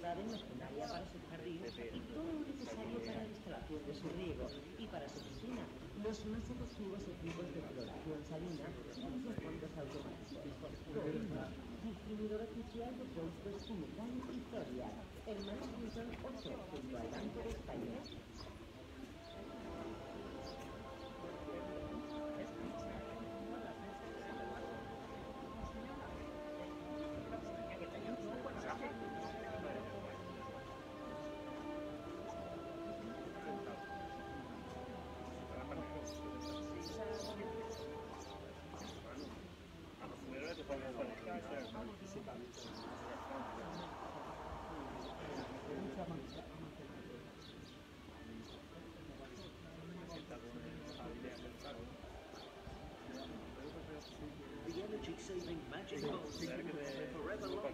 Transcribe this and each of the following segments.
ciudad de maquinaria para su jardín y todo lo necesario para la instalación de su riego y para su piscina. Los más efectivos equipos de cloración salina y los fondos automáticos. Proinma, distribuidor oficial de productos Química y Zodiac, hermanos Wilson 8, junto al Banco de España. Saving magic balls forever long.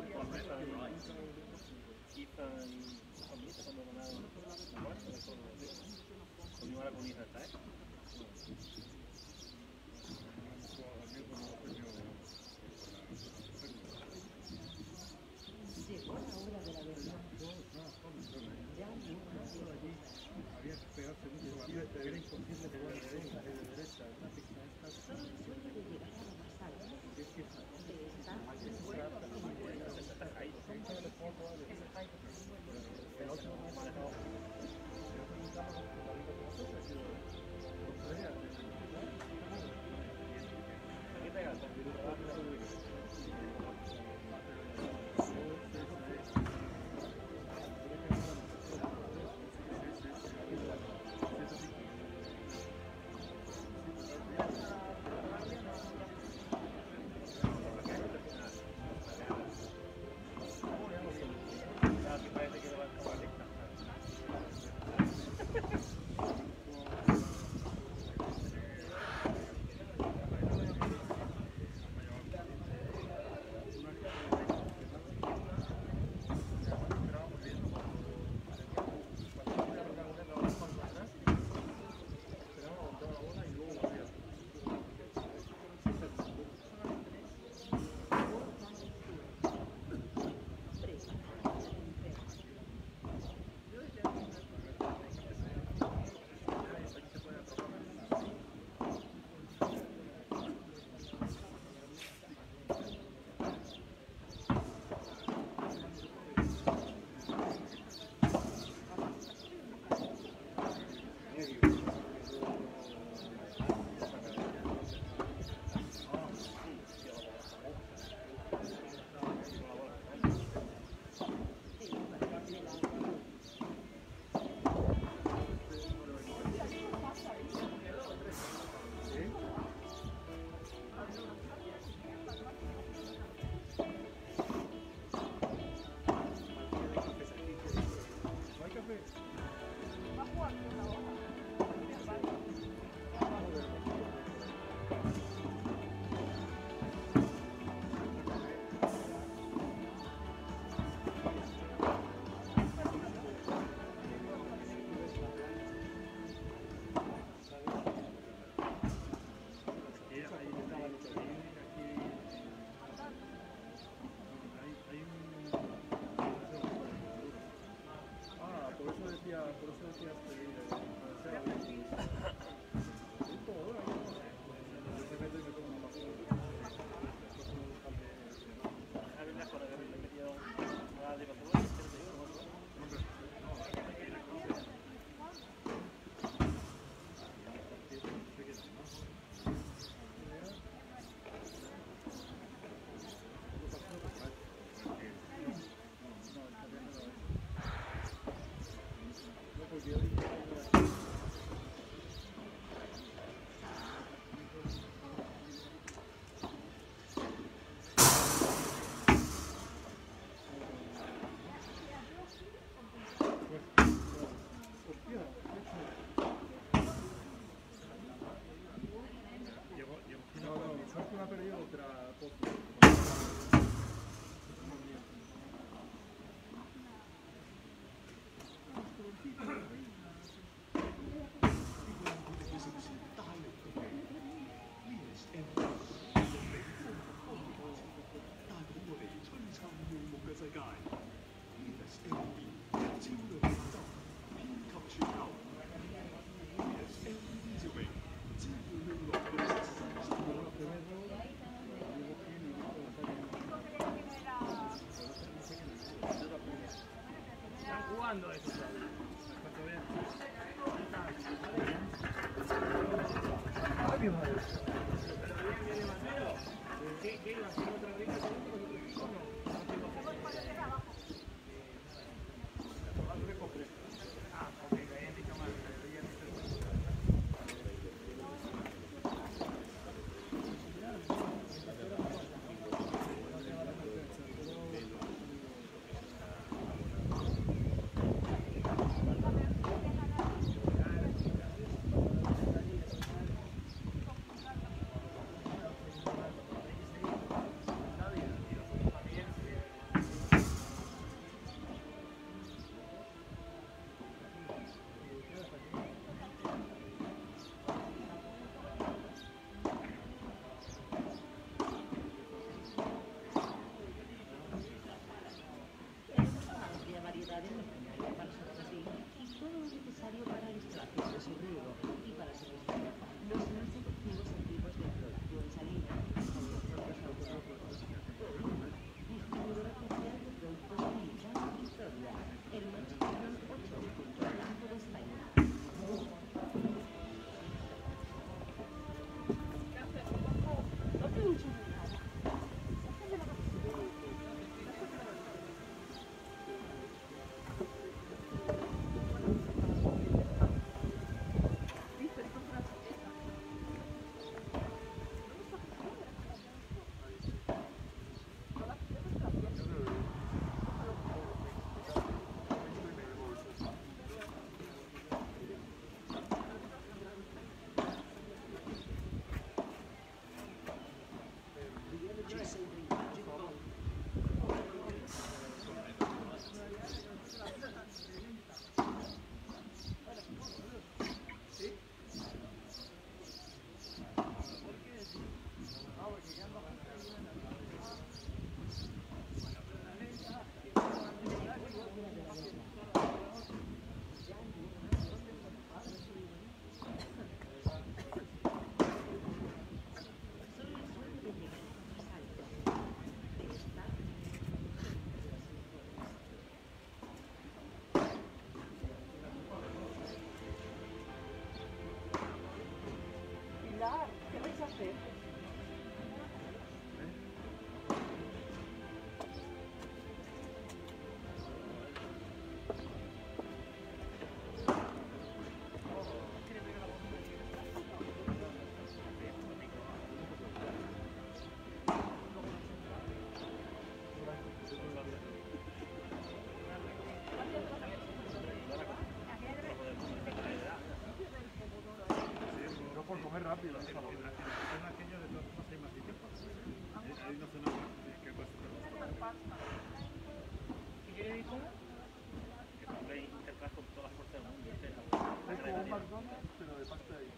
Llegó la hora de la verdad. Ya no más. Había que pegarse mucho, era imposible pegar de derecha, Solo el sueño de llegar a lo más alto, de estar probando eso todavía. ¿Qué iba a hacer otra vez? ¿Qué vais a hacer? Por comer rápido, son aquellos de todas formas hay más sitios para comer. Hay una zona que cuesta. ¿Qué quiere decir? Que pongáis interfaz con todas las fuerzas del mundo. Es como un McDonald's, pero de pasta ahí.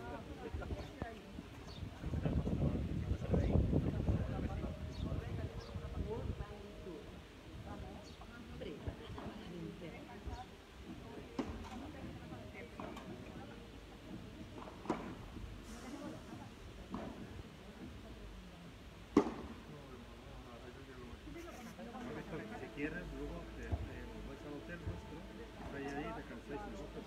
Si quieres, luego vais al hotel nuestro, vais ahí y descansáis nosotros.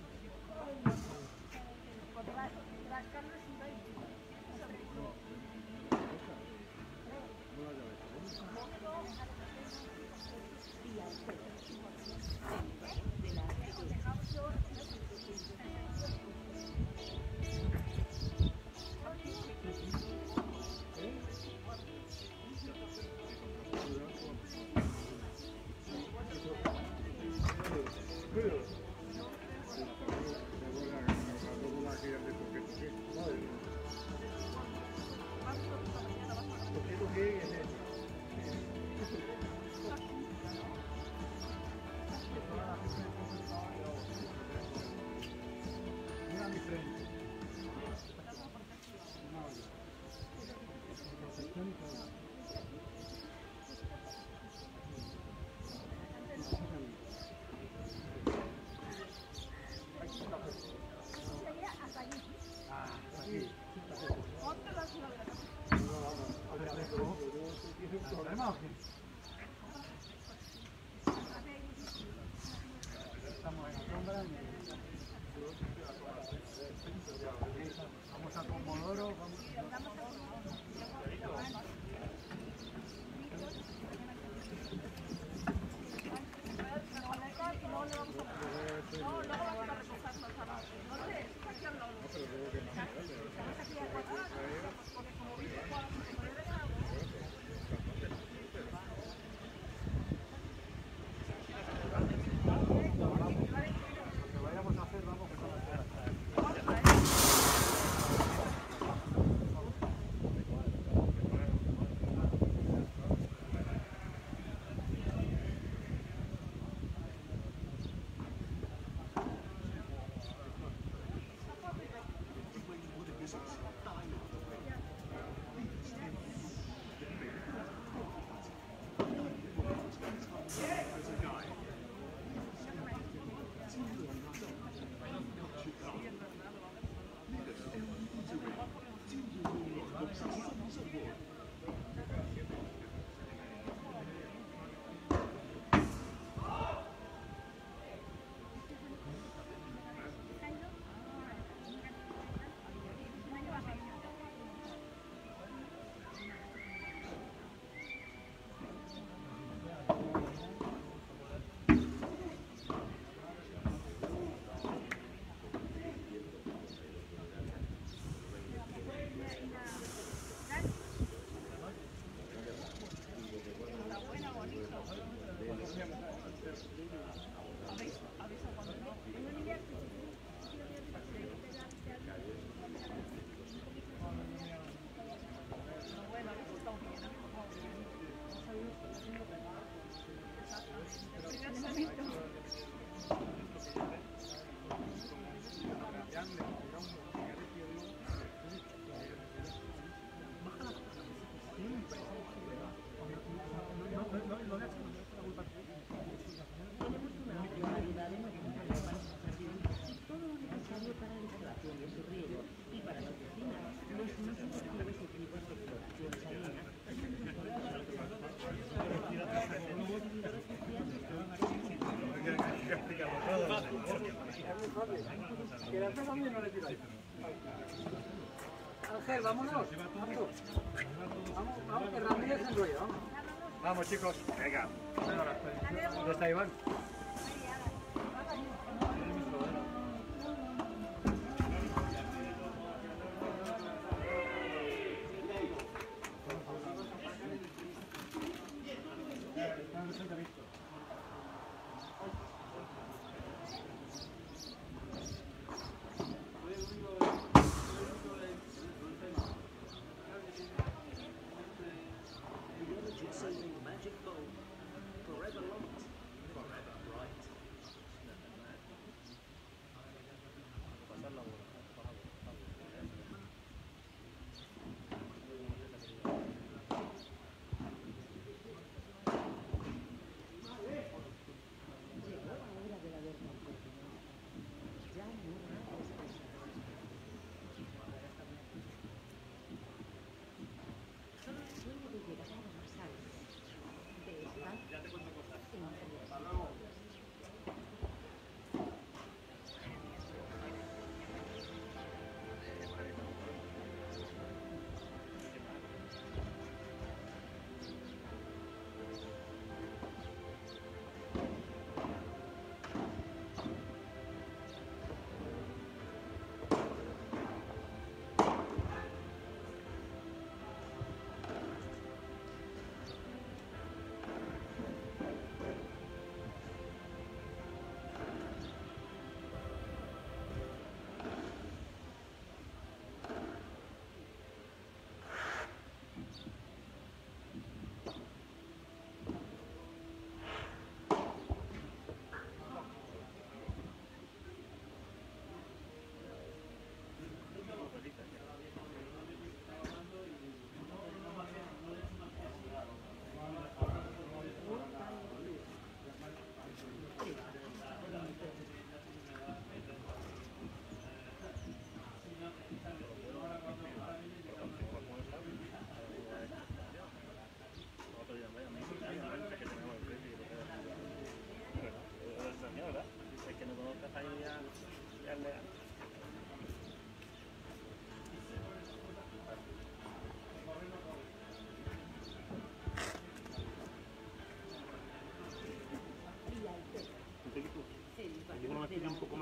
Ángel, vámonos. Vamos, que Ramírez se enrolla, vamos. Vamos, chicos. Venga. ¿Dónde está Iván? The energy-saving magic bulb. Forever light. Forever.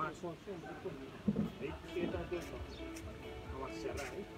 más. Ahí sigue todo el tiempo. Vamos a cerrar ahí.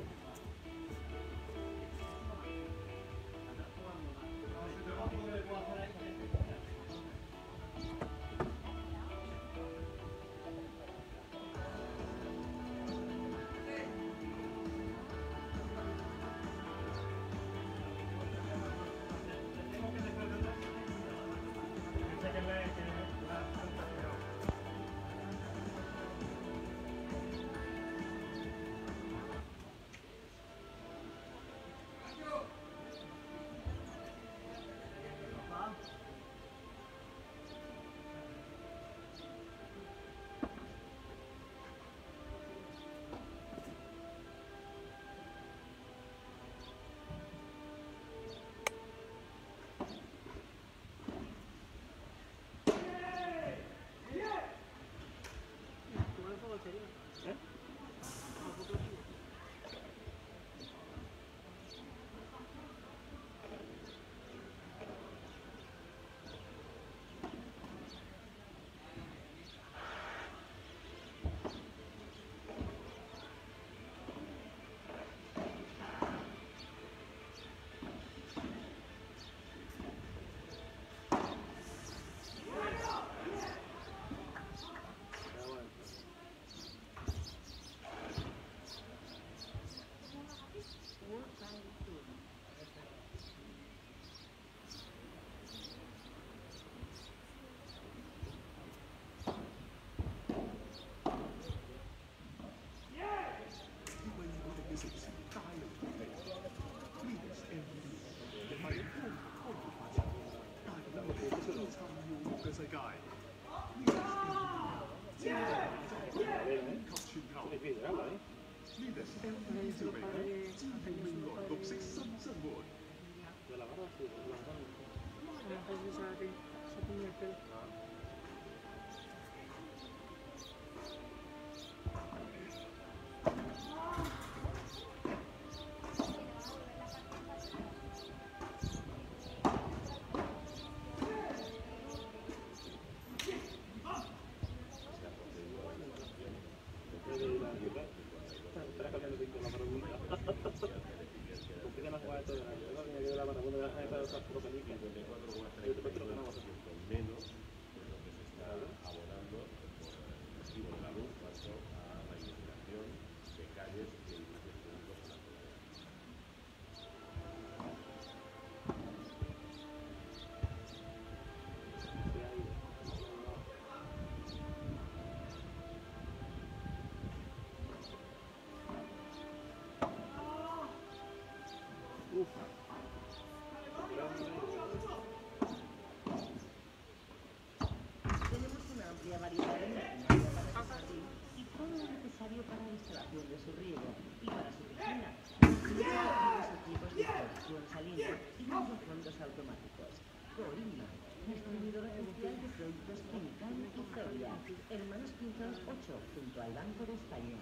Tenemos una amplia variedad de maquinaria para su jardín y todo lo necesario para la instalación de su riego y para su piscina. Incluso equipos de floración salina y muchos fondos automáticos. Coima, distribuidor oficial de productos Química y Zodia, Hermanos Pinzón 8, junto al Banco de España.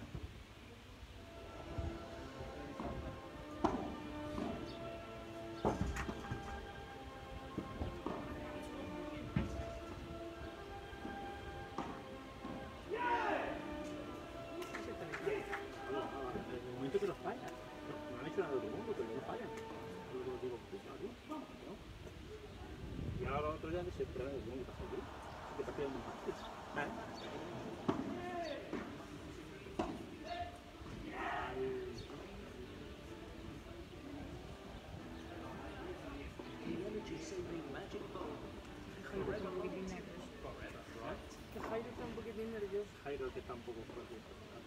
Energy saving magic bulb. Forever light. Forever bright. Que Jairo está un poquitín nervioso. Jairo que está un poco fuerte.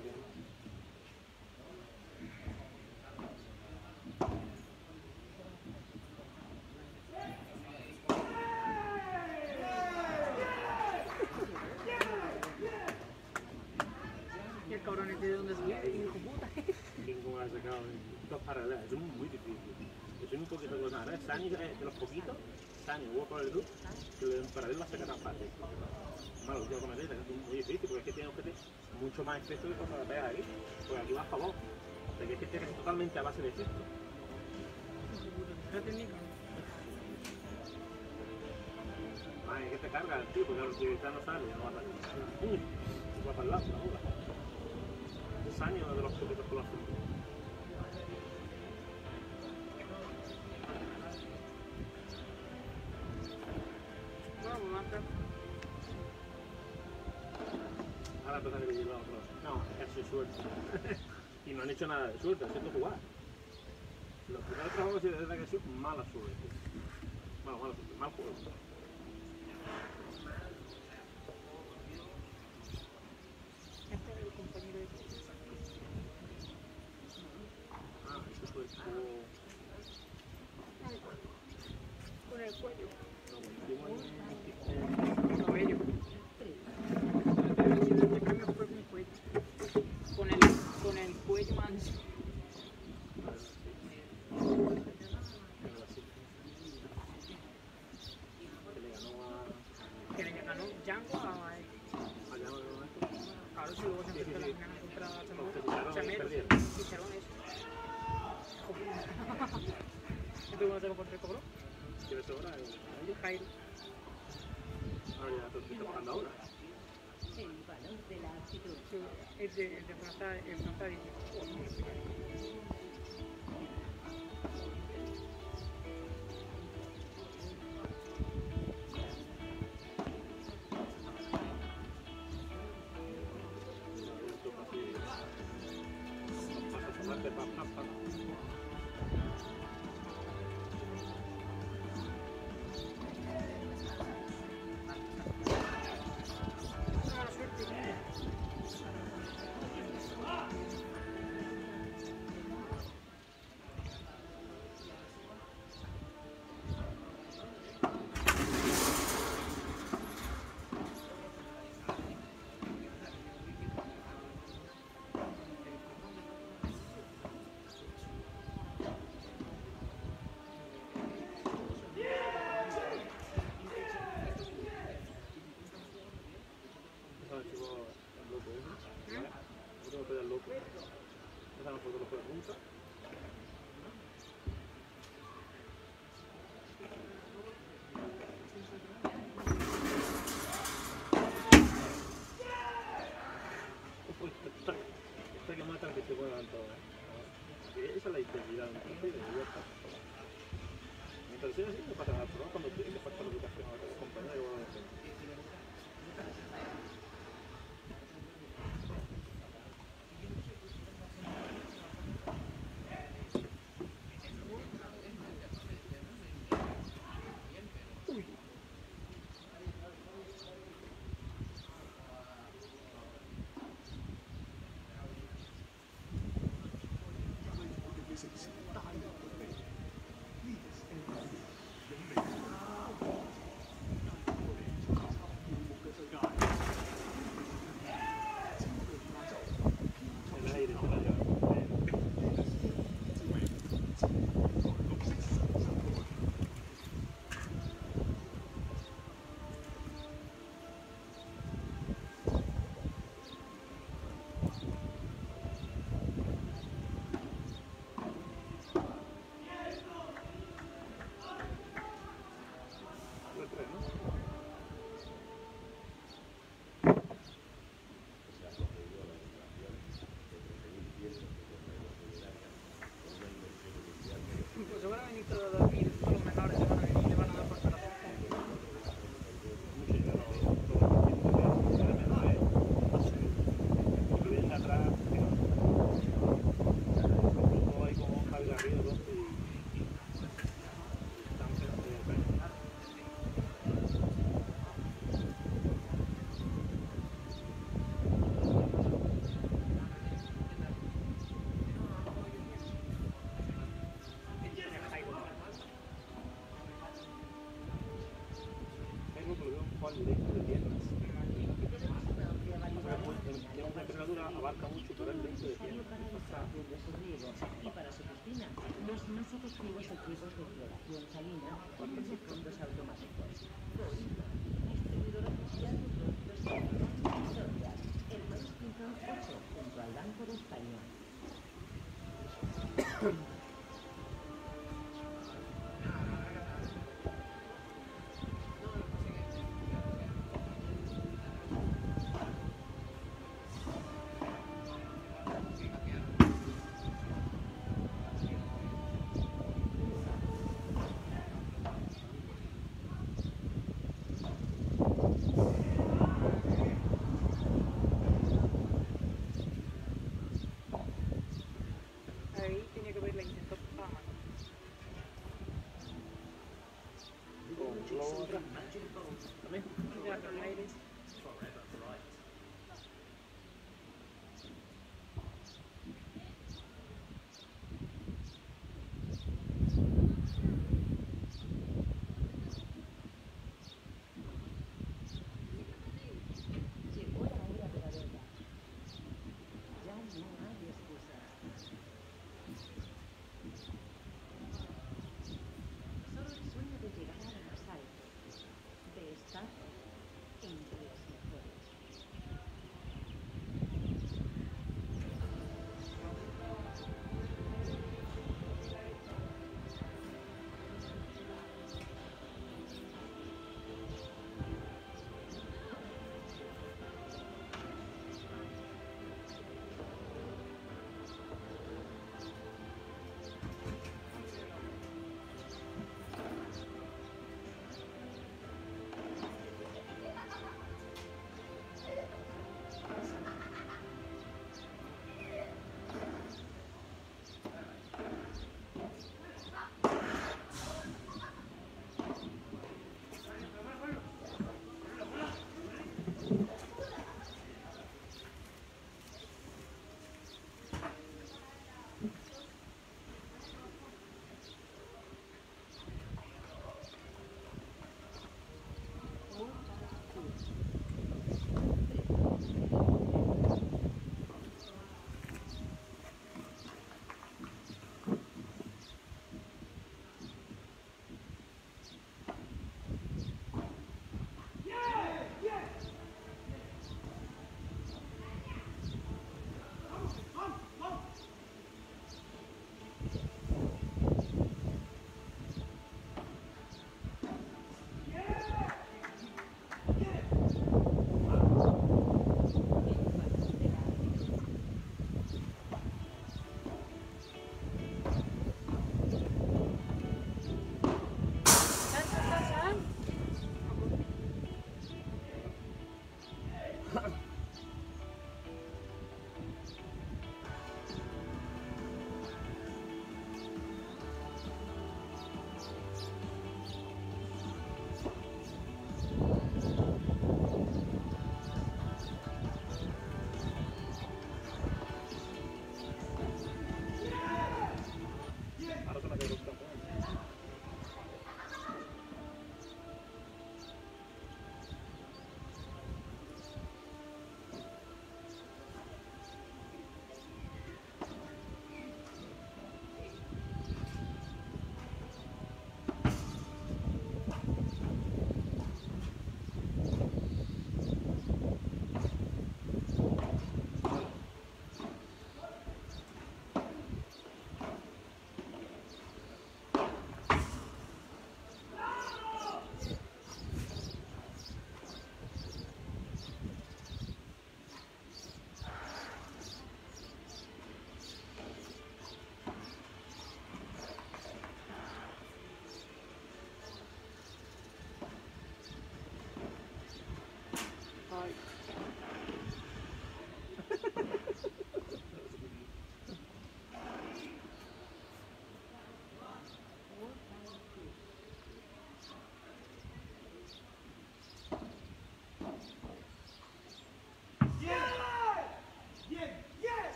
Y el cabrón este de donde salió, y dijo, puta. Tengo has sacado dos paralelas, es muy difícil. Yo soy un poquito cosa, ¿eh? Sani de los poquitos, Sani, Walk Over the Loop, que en paralelo la saca tan fácil. Malo, yo como dices, es muy difícil porque es que tiene mucho más efecto que cuando la pegas aquí. Pues aquí va a favor. De que es que tienes totalmente a base de efecto. La técnica. Ay, es que te carga el tío, porque el que no sale, no va a salir. va para el lado, la bola. Sani es uno de los poquitos con la azul. Bueno, pues más tarde. Ahora empiezan a dividir los otros. No, es su suerte. Y no han hecho nada de suerte, han sido jugar. Los primeros trabajos sí de verdad que ha sido mala suerte. Bueno, mala suerte, mal juego. Este es el compañero de Ah, eso fue el juego. con el cuello. No, bueno, Cabello. El cambio fue con cuello. Con el cuello manso. Que le ganó Django a Claro, si luego se enfrentó la final contra Chamero. Ficharon eso. ¿Y tú cómo te lo por qué cobró? ¿Quieres ahora? Jairo. Ahora ya te estoy tocando ahora. El valor de la actitud. El de Frontal dice. Mala suerte. Esta que matan que se juegan todos. Esa es la intensidad de un partido y ya está. Mientras sea así no pasa nada, pero no cuando tienes que faltar la educación a los compañeros o algo así. El aire se la lleva. Fue tres, ¿no? Pues se van a venir todos a dormir, todos los menores se van a venir y le van a dar por corazón. Mucho dinero, todo el tiempo que que viene atrás, todo ahí como Javi Garrido, y están Tengo que ver un Juan directo de piernas. La temperatura abarca mucho, pero es directo de Necesario piernas. para la instalación de su riego y para su piscina. Los más efectivos equipos de floración salina con los fondos automáticos. Hoy, distribuidor oficial de productos Soria, el Maíz Pinzón 8, junto al Banco de España.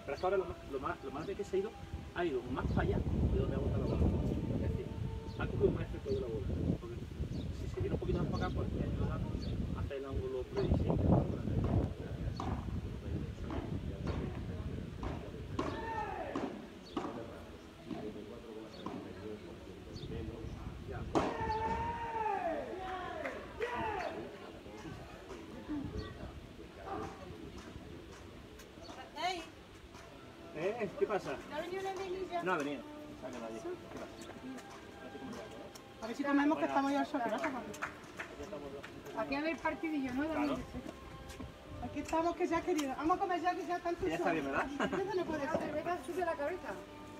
Pero es que ahora lo más de que se ha ido más para allá de donde ha botado la bola. Es decir, ha cogido más efecto de la bola. Porque si se viene un poquito más para acá, pues me ayuda a hacer el ángulo predecible. ¿Qué pasa? ¿No ha venido una niña? No ha venido. A ver si comemos que estamos ya al sol. Aquí hay el partidillo, ¿no? Claro. Aquí estamos que se ha querido. Vamos a comer ya que ya tanto Ya está bien, ¿verdad? Eso no puede ser. Venga, sube la cabeza.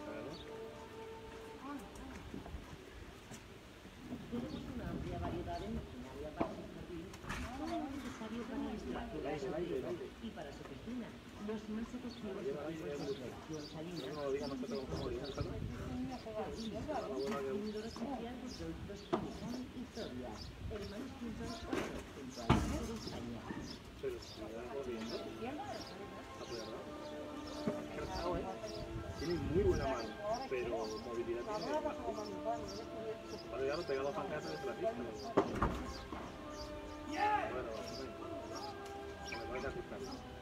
Tenemos una amplia variedad de maquinaria para su jardín, todo lo necesario para la instalación de su riego y para su piscina. Los más efectivos equipos de floración salina, No lo digan nosotros como digan, ¿sabes? distribuidor oficial de productos Químicos y Soria, hermanos Pintos junto al sur de España. Pero si me da corriendo, apoyado. Tiene muy buena mano, pero movilidad tiene bajo. Ahora ya lo pegado a pancartas desde la pista. Bueno, me voy a asustar.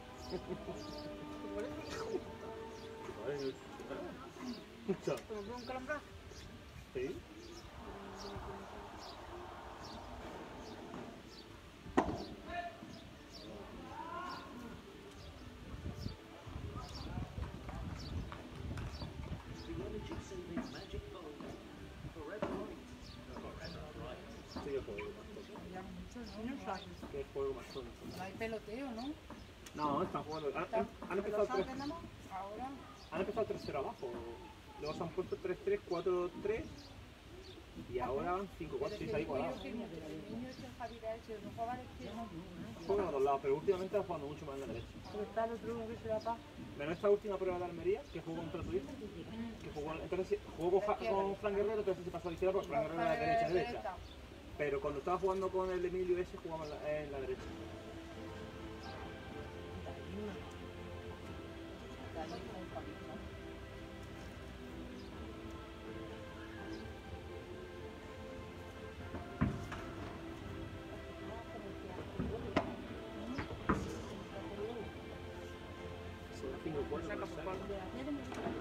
Mucho. Sí. Energy-saving magic bulb. Forever light. Forever bright. Sí, yo juego más cosas. ¿Qué juego más cosas? No hay peloteo, ¿no? No, están jugando. Han empezado 3. Ahora. Han empezado 3-0 abajo. Luego se han puesto 3-3, 4-3 y ahora van 5-4. Sí, se ha igualado. El niño es el Javier, el no juega a la izquierda. Juegan a los lados, pero últimamente está jugando mucho más en la derecha. Pero está el otro uno que se da paz. Menos esta última prueba de Almería, que jugó contra tu hijo, que jugó, entonces jugó con Fran Guerrero, entonces se pasó a la izquierda porque Fran Guerrero era derecha. Pero cuando estaba jugando con el Emilio ese, jugaba en la derecha. Se da 5-4, no sé.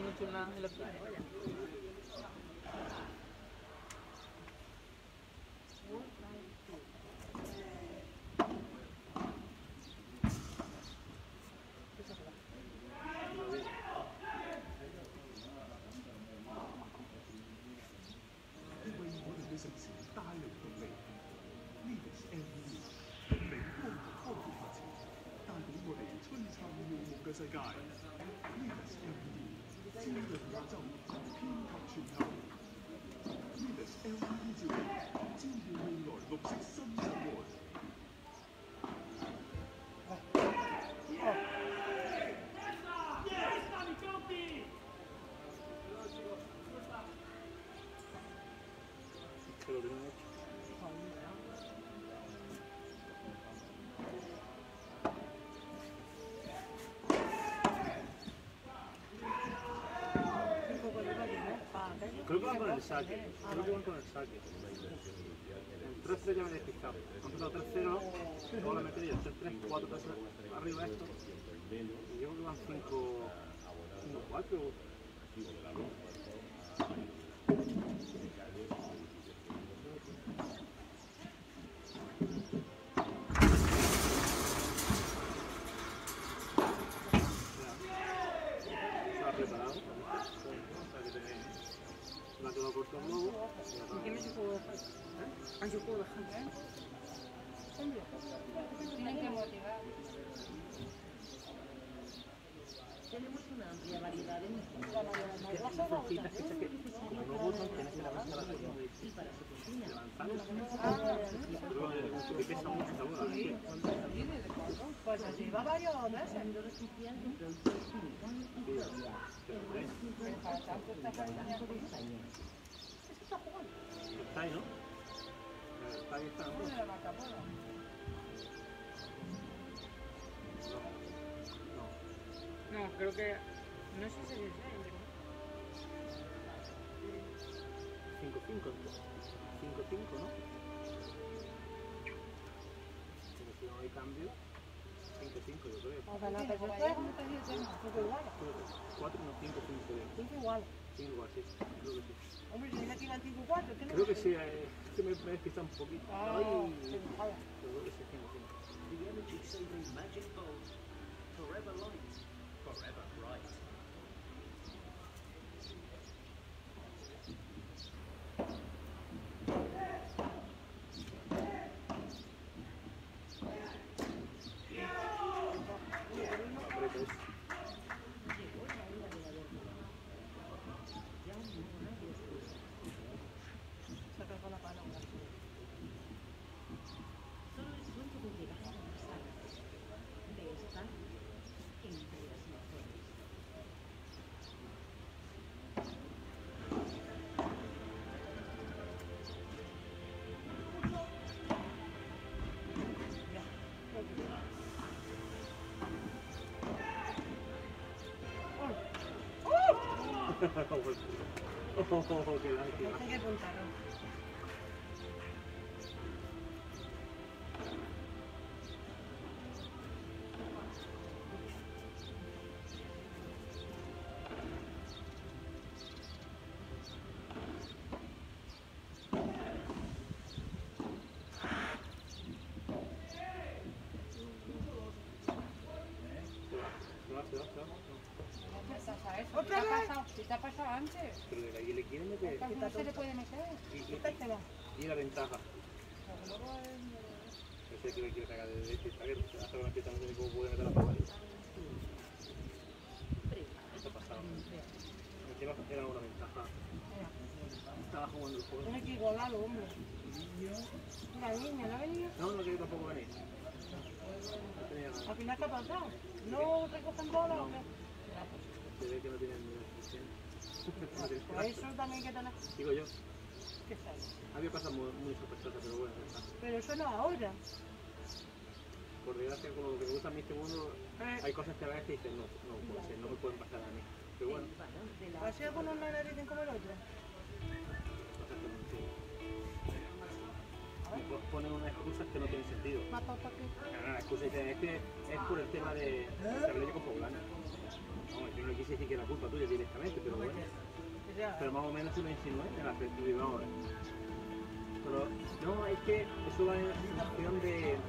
mucho en la playa, vaya. Que lo tienen hecho. Creo que van con el saque. Creo que van con el saque. El 3-0 ya me he despistado. Han empezado 3-0, luego la he metido 3-3, 4-3 arriba esto. Y yo creo que van 5-4. Preparado, o sea que tenéis una que va corto un globo. ¿En qué mes se puede dejar? Ah, yo puedo dejar. Tienen que motivar. Tenemos una amplia variedad de mezclas. Las hojitas que saqué, como no botan, tienes que lavarse la cocina. Y para su cocina, Que pesa mucho esta boda. Pues así va varios meses. siendo oficial de productos Química y Gloria, el más importante banco de España. Está ahí, ¿no? Está ahí, está, ¿no? No, creo que... No sé si es 5-5, 5-5, ¿no? Si no hay cambio, 5-5 yo creo. O sea, no, pero después no te digo que no, porque igual. 4 no, 5-5 5 igual. 5 igual, sí. Creo que sí. Hombre, si dile que iban 5-4, ¿qué no? Creo que sí, es que me he despistado un poquito. Ay, qué enojada. pero creo que sí, 5-5. The energy-saving magic bulb. Forever light. Forever bright. Apretes. Llegó la hora de la verdad. Ya no hay excusa. Saca con la palabra. Solo es sueño de llegar a las salas. De estar entre las mejores. Oh, qué lástima. Hay que apuntarlo. ¿Otra vez? ¿Qué te ha pasado antes? Pero de ahí le quieren meter. No se le puede meter. Quítatelo. Y la ventaja. Ese que le quiere sacar de derecha y saber, hace una pieza no sé cómo puede meter la pala. Esto ha pasado. Encima era una ventaja. Estaba jugando el juego. Tiene que igualarlo, hombre. La niña, ¿no ha venido? No, no quería tampoco venir. No tenía nada. Al final, ¿qué ha pasado? ¿No recogen bola o qué? Se ve que no tienen ni suficiente. Por eso también hay que tener... Digo yo, ¿Qué sabe? había cosas muy sospechosas, pero bueno, ya está. Pero eso no ahora. Por desgracia, con lo que me gusta a mí este mundo, hay cosas que a veces dicen, no puede ser, no me pueden pasar a mí. Pero bueno, ¿Así algunos no le dicen como el otro? cosas que no entiendo. Ponen unas excusas que no tienen sentido. ¿Mata para qué? La excusa dice, es que es por el tema de la ley con poblana. No, Yo no quise decir que era culpa tuya directamente, pero bueno. Pero más o menos se lo insinué en la perspectiva ahora. Pero no, es que eso va en función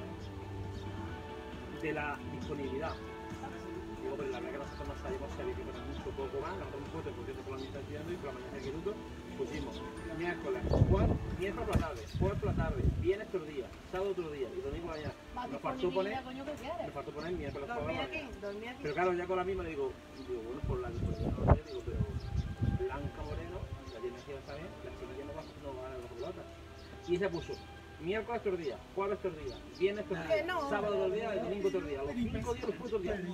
de la disponibilidad. Digo, pero la verdad que nosotros nos salimos a verificar mucho poco más, nosotros hemos puesto, porque por la mitad estudiando y por la mañana de instituto pusimos miércoles, miércoles por la tarde, jueves por la tarde, viernes otro día, sábado otro día y domingo por la mañana. Nos faltó poner miércoles por la mañana. Pero claro, ya con la misma le digo bueno, por la disponibilidad no sé, digo, pero Blanca Moreno, la tiene que saber, la chiquilla no va a dar las pelotas. Y se puso miércoles otro día, jueves otro día, viernes otro día, sábado otro día y domingo otro día. Los 5 días los puso otro día.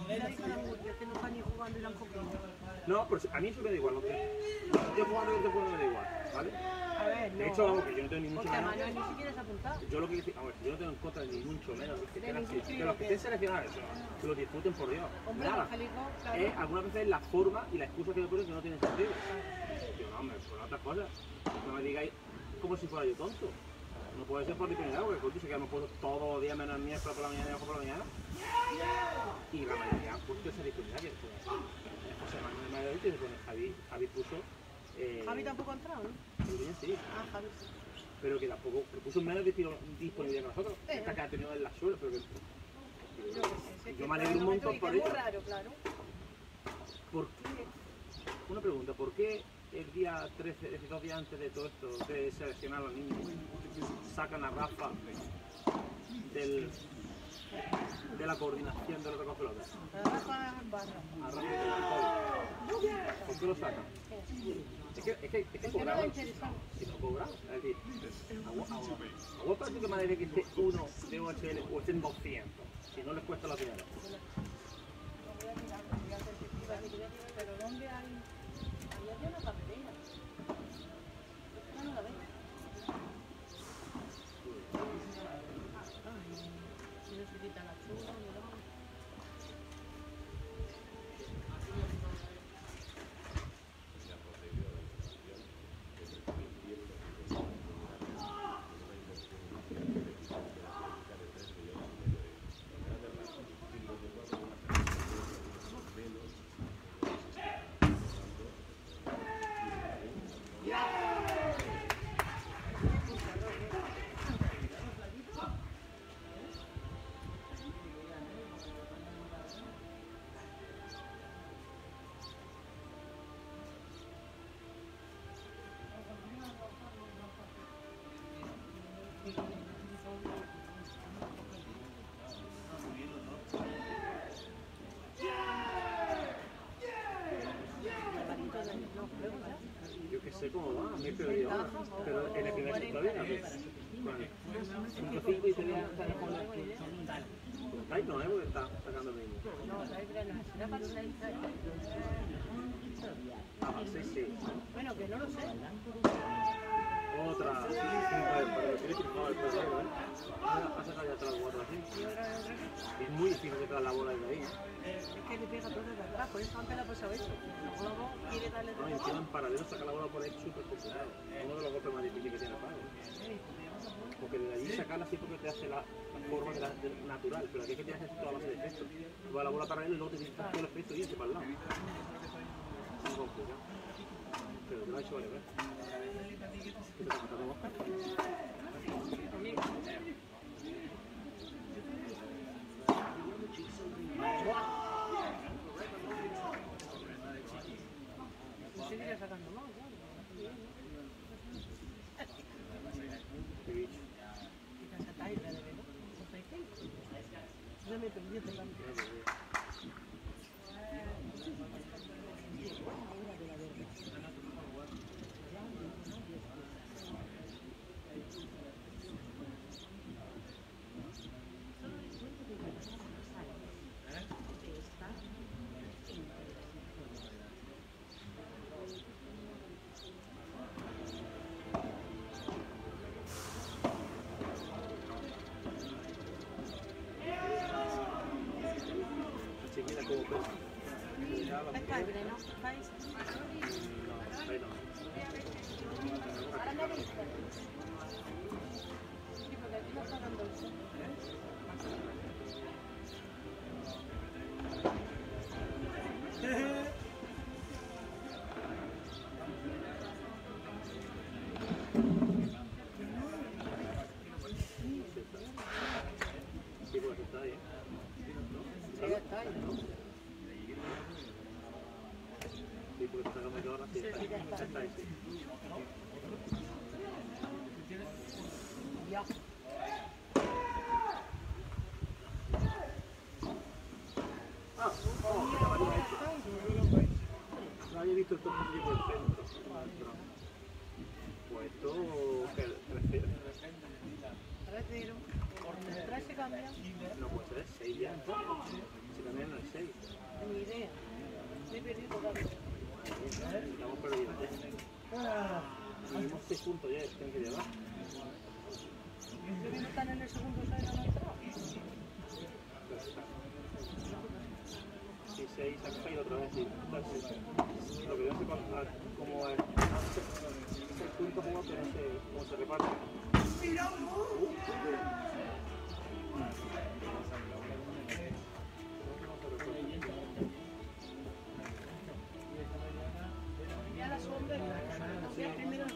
No, pero a mí eso me da igual. Yo jugando y yo jugando me da igual, ¿vale? A ver, De hecho, vamos, que yo no tengo ni mucho porque a menos. Manuel ni siquiera se ha apuntado. Yo lo que yo no tengo en contra ni mucho menos de los que estén seleccionados, que lo disfruten por Dios. Hombre, Nada. Angélico, claro. Algunas veces es la forma y la excusa que me ponen que no tienen sentido. Yo no, hombre, son otras cosas. No me digáis como si fuera yo tonto. No puede ser por disponibilidad, porque contigo que hemos puesto todos los días menos el miércoles por la mañana y el jueves por la mañana. Y la mayoría han puesto esa disponibilidad que José Manuel Margarita y se pone Javi puso. Javi tampoco ha entrado, ¿no? Sí. Ah, Javi sí. Pero que tampoco, que puso menos disponibilidad que nosotros. Esta que ha tenido en la suerte, pero que. Yo me alegro un montón por ello. ello. Es muy raro, claro. ¿Por qué? Una pregunta, ¿por qué el día 13, es decir, 2 días antes de todo esto, de seleccionar a los niños, sacan a Rafa de la coordinación de los recogelotes? Rafa Barra. A Rafa de la coordinación. ¿Por qué lo sacan? Es que cobraban. Si no cobraban, es decir, a vos parece que me parece que esté uno de OHL o estén 200, si no les cuesta la dinero. Pero ¿dónde hay? Ahí había una papelera. No la veo. Si no se quita la chula, no. Yo que sé cómo va, me he perdido ahora, pero en el primer sector todavía no. 5-5 y sería estar en la Ahí no, porque está sacando el mismo. No, será para 6. Ah, para 6. Bueno, que no lo sé. Otra. Para lo que le he firmado el problema, ¿eh? Ha sacado ya atrás 4 así. Es muy difícil sacar la bola de ahí. Es que le pega todo de atrás, por eso antes le ha pasado eso. Luego quiere darle No, encima en paralelo sacar la bola por ahí es súper complicado. Uno de los golpes más difíciles que tiene el palo. Porque de allí sacarla sí porque te hace la forma natural, pero aquí es que te hace toda base de efecto. Tú vas a la bola paralela y luego te tienes todo el efecto y irse para el lado. Es complicado. Pero te lo ha hecho varias veces. ¿Qué te pasa, Oscar? seguirá sacando más, Qué bicho. y casa taira de verano. No me perdí totalmente. cambia. No puede ser 6 ya. Si también no es 6. Ni idea. Me he perdido todavía. Estamos perdidos. Tenemos 6 puntos ya, tienen que llevar. Yo que no están en el segundo 6 no han entrado. Si 6 han caído otra vez, sí. Entonces, lo que yo no sé cómo es 6 puntos jugados, pero no sé cómo se reparte. Ya la sombra, la primera.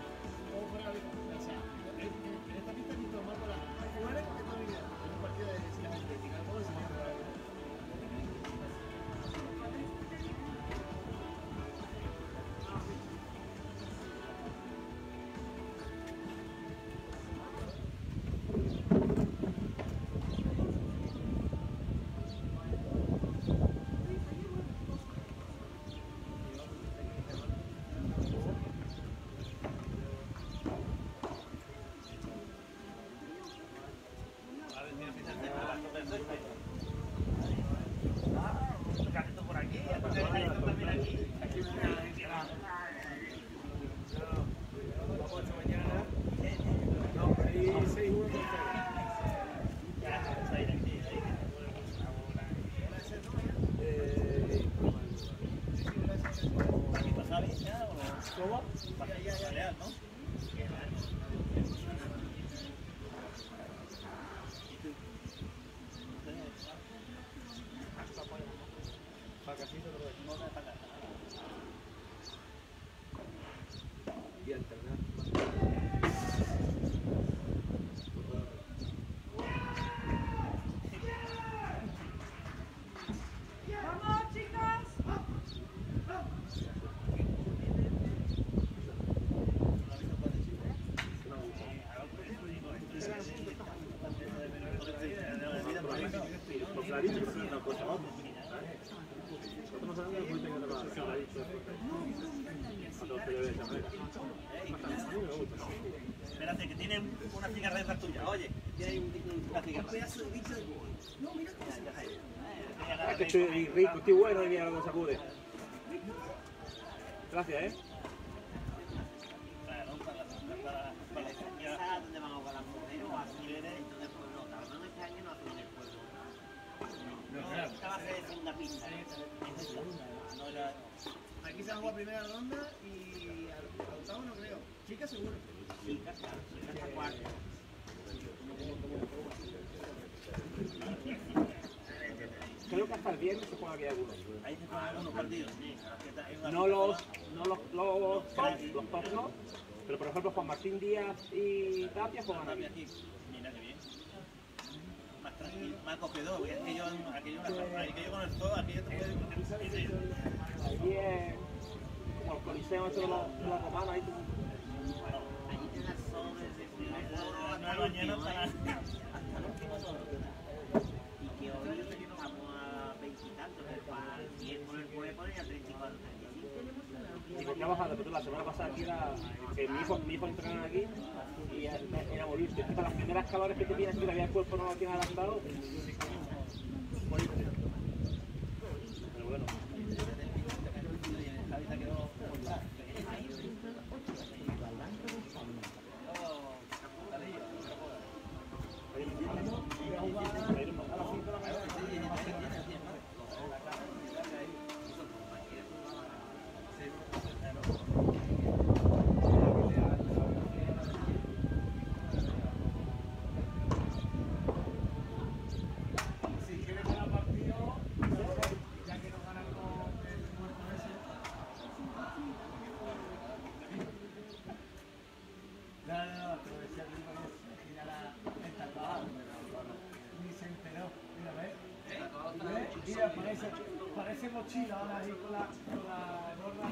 Espérate, que tiene una cigarreta tuya. Oye, tiene una cigarreta. Un pedazo de bicho de culo. No, mira Es que estoy rico, estoy bueno y mira lo que sacude. Gracias, ¿eh? Claro, para la donde van a jugar las mujeres o así, entonces pues no, tal vez este año no hacen el juego. No, esta va a ser segunda pista. No era... Aquí se juega primera ronda y al octavo no creo. Chicas seguro. Chicas, claro, chicas a cuarto. Creo que hasta el viernes se juega aquí algunos. Ahí se juegan algunos partidos, sí. No los top no, pero por ejemplo Juan Martín Díaz y Tapia juegan aquí. Mira qué bien. Más tranquilo, más acogedor, porque aquello con el zoo, aquello te puede... Allí es como el coliseo de los romanos, ahí Allí te das zoo desde la mañana hasta el último zoo. Y que hoy estamos a 20 y tantos, que para el miércoles puede poner a 34, 35. y porque ha bajado, pero la semana pasada aquí era que mi hijo entrenaba aquí y era morirte. Es que para las primeras calores que te tienes que había el cuerpo no lo tiene adaptado. Morirte. Pero bueno. Parece mochila ahora ahí con la gorra.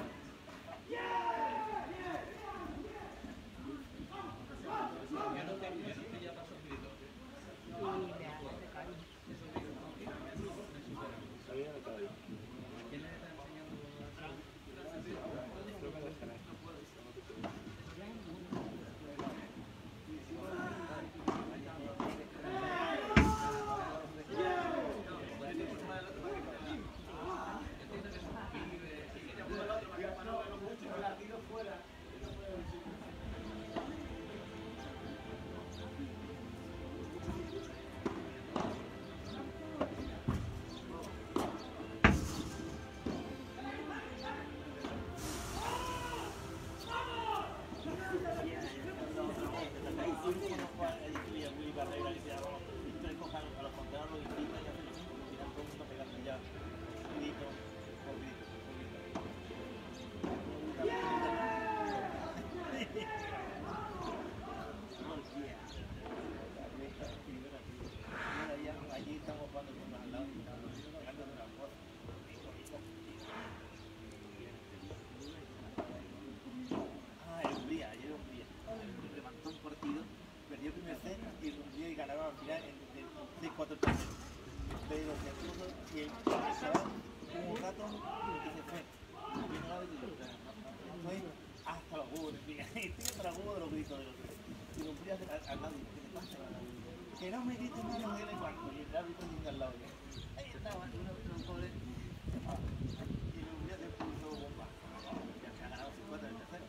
Y el chaval se va un rato y se fue. Y no la fue hasta los huevos, estoy hasta los huevos de los gritos de los tres. Y lo fui a hacer al lado, ¿qué te pasa? Que no me grites más, no me grites cuarto. Y el árbitro sigue al lado. Ahí estaba, un pobre. Y lo fui a hacer pulso bomba. Ya se ha ganado 50 en el tercero.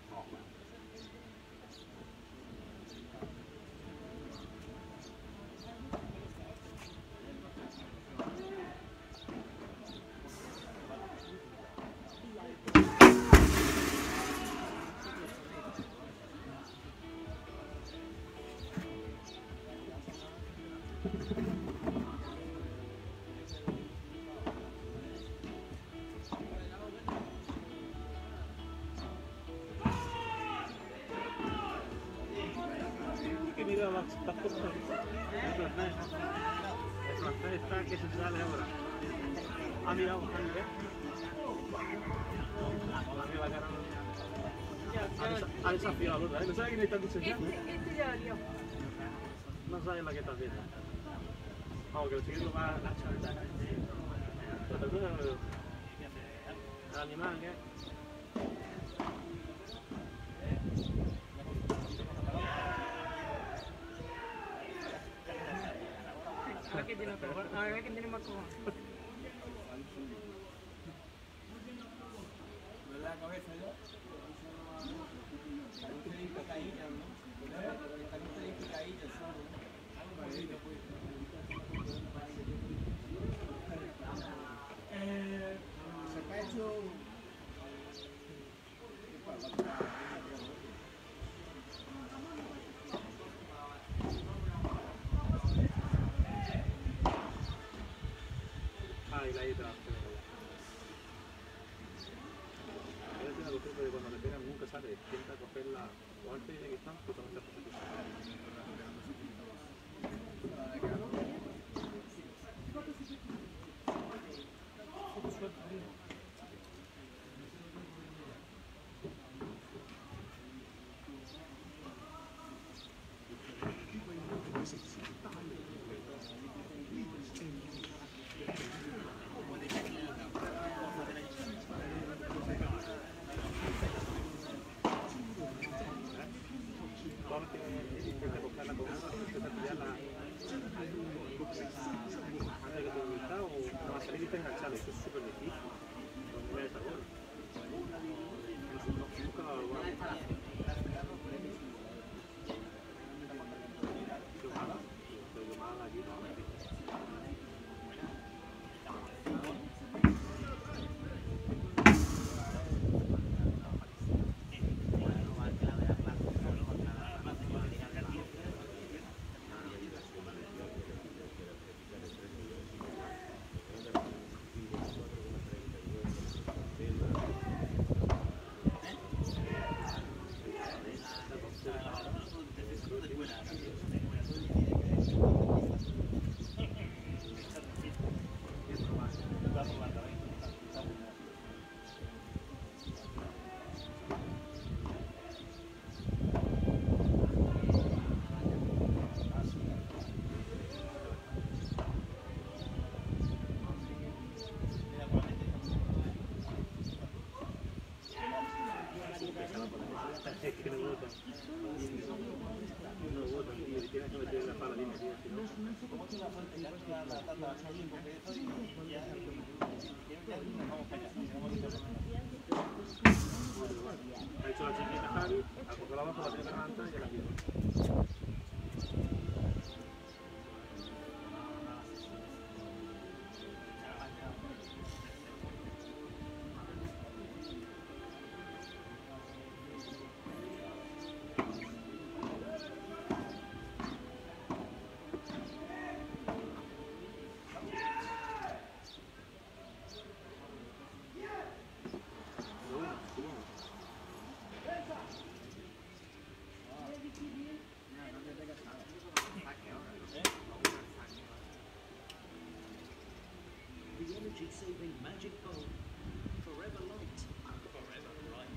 Que mira las cosas. El francés está que se sale ahora. Ha mirado, ha desafiado al otro, ¿eh? No sabe quién está diseñando. Este ya lo lió. No sabe la que está haciendo. Vamos, que el siguiente lo va a echar. El animal, ¿qué? A ver quién tiene más cojones. A ver quién tiene más cojones. Me da la cabeza yo. Está un pelín picadilla, ¿no? Está un pelín picadilla, solo. Algo bonito, pues. Se me ha hecho... Y la hitra. Él tiene la costumbre de cuando le pegan nunca sale, intenta cogerla o antes de que están, pues también se enganchado, eso es súper difícil. No me desarrollo. Nunca lo hago. Pero más aquí no. Es que no votan. No votan, tío. Y tienes que meter la pala limpia, tío. Si no. ¿Cómo te la falta? Ya te la saliendo, porque eso ya nos vamos para allá. Ha hecho la chiquita Javi, ha cogido la baja, la tiene levanta y la quiero. The energy-saving magic bulb. Forever light. Forever bright.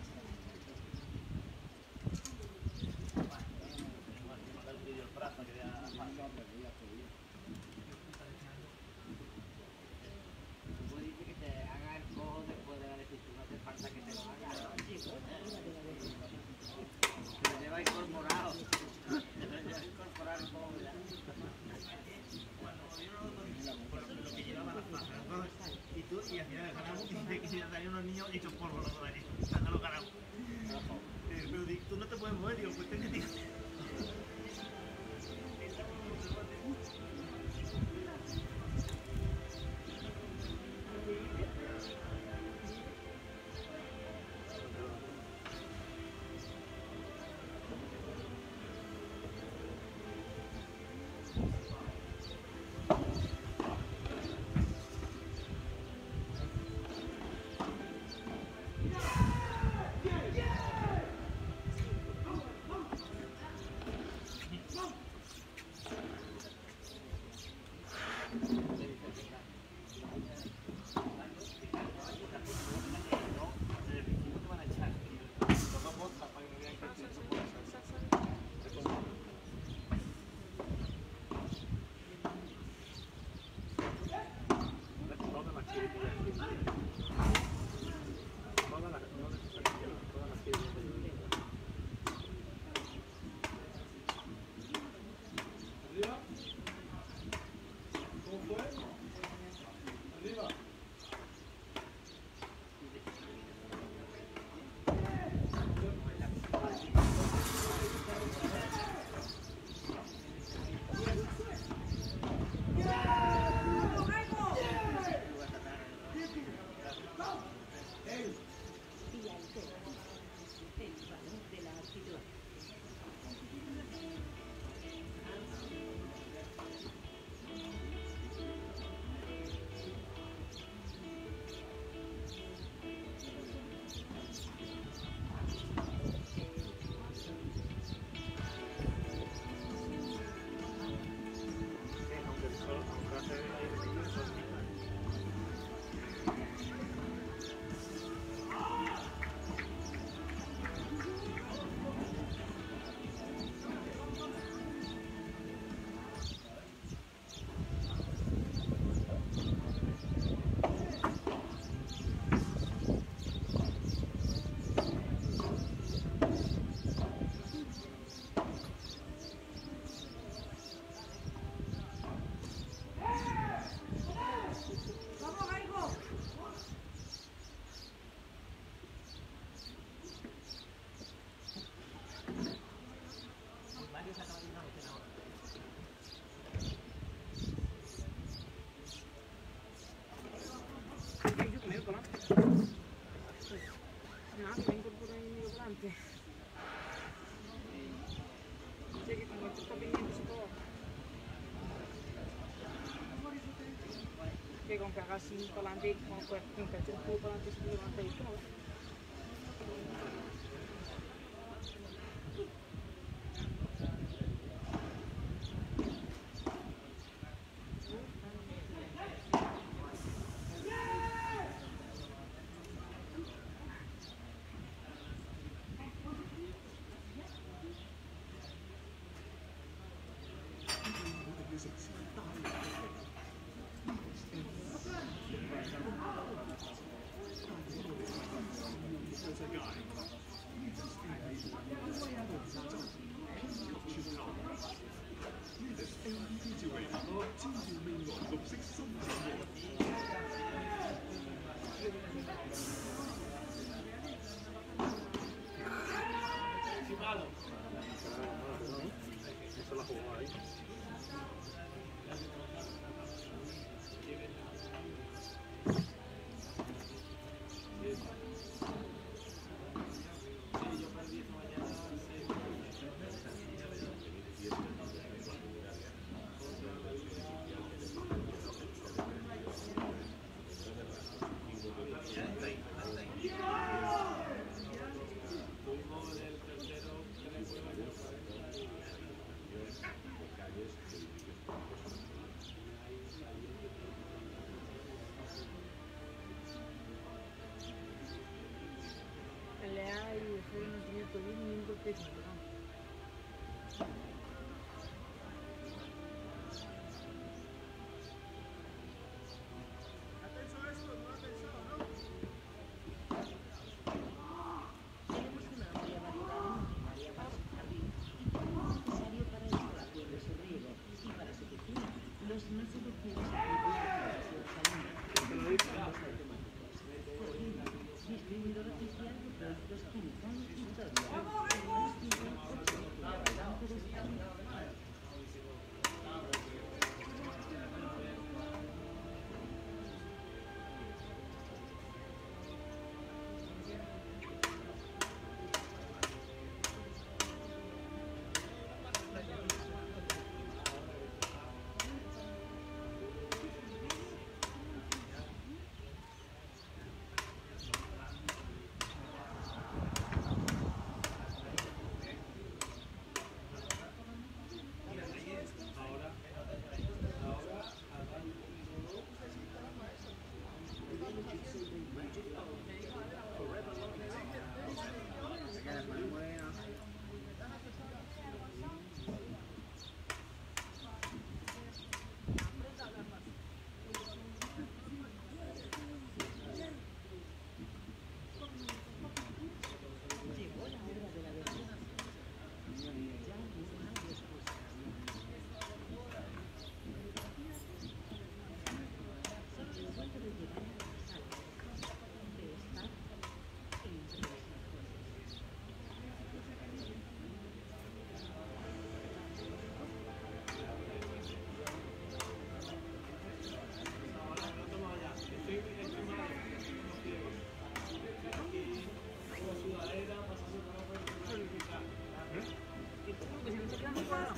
Yo comer volante. Nada, me incorporo en mi volante. Sé que como esto está pendiente se todo. Que con que haga así para adelante, con que eche el cubo para adelante, se levanta y todo. Esa la jugó ahí. Pelea y después no tiene todo el mundo que se va. Tenemos una amplia variedad de maquinaria para su jardín y todo lo necesario para la instalación de su riego y para su piscina. Los más seductores equipos de filtración salina, los automáticos. Cojima, distribuidor oficial de productos Químicos Victoria, el más antiguo fabricante de España. Llegó la hora de la verdad. Ya no hay excusas. Se trata de llegar a la sala, de estar entre las cosas. Porque si no se queda muy cuadrado.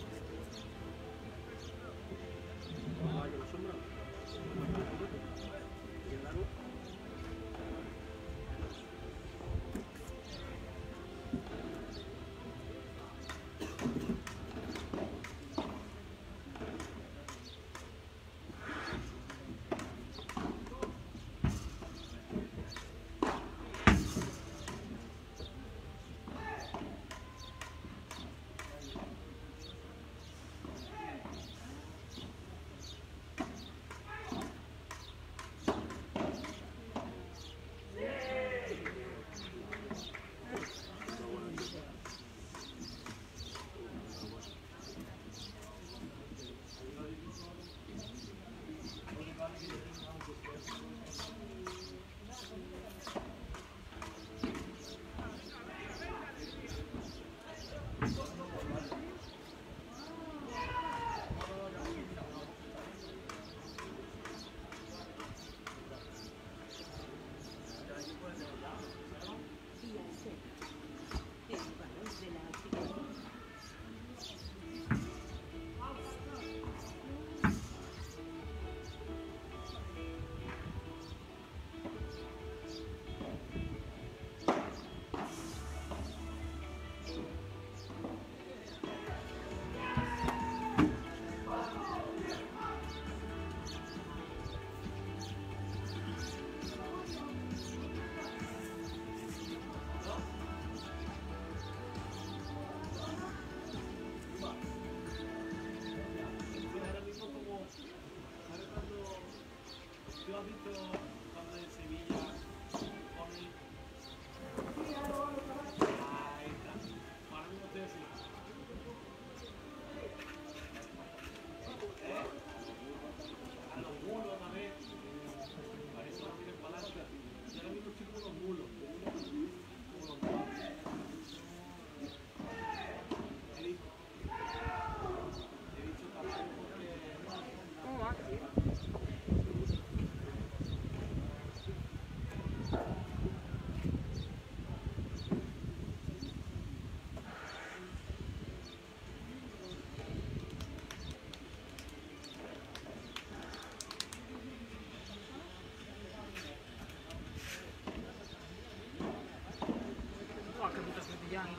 Ah, que la sombra. Y el largo.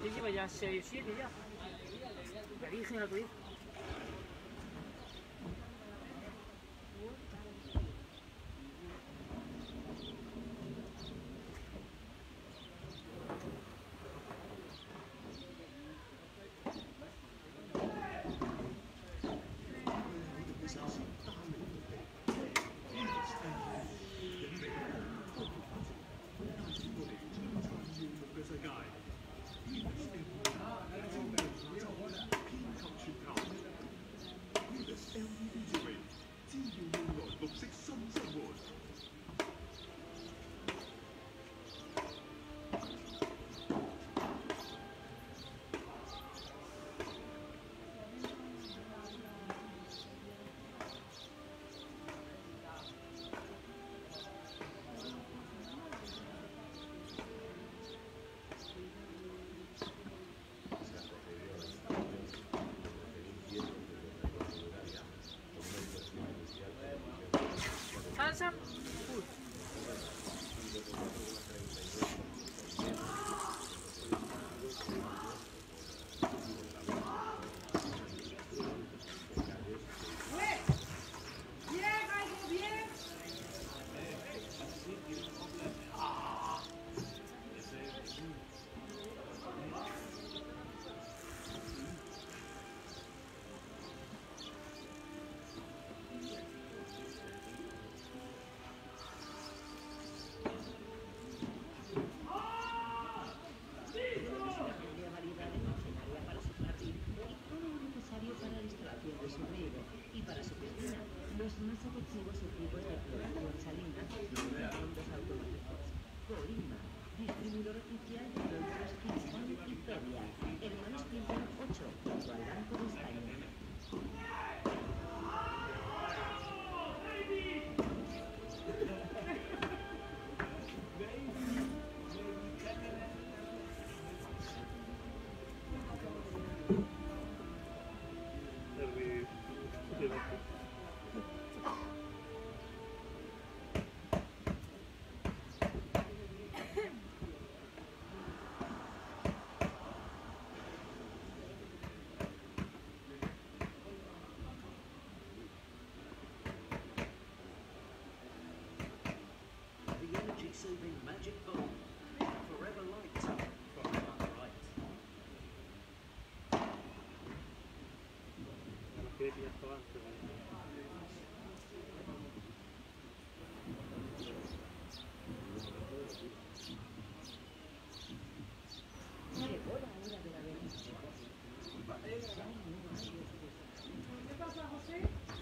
Este lleva ya 6 o 7 ya. La Virgen, la Virgen. Salsa. Los más efectivos equipos de floración salina son fondos automáticos. Colima, distribuidor oficial de productos Cristán y Feria. Hermanos Quintana 8, junto al Banco de España. Saving magic bulb. Forever light. Forever bright. Los que he pillado antes. Llegó la hora de la bendición. ¿Qué pasa, José?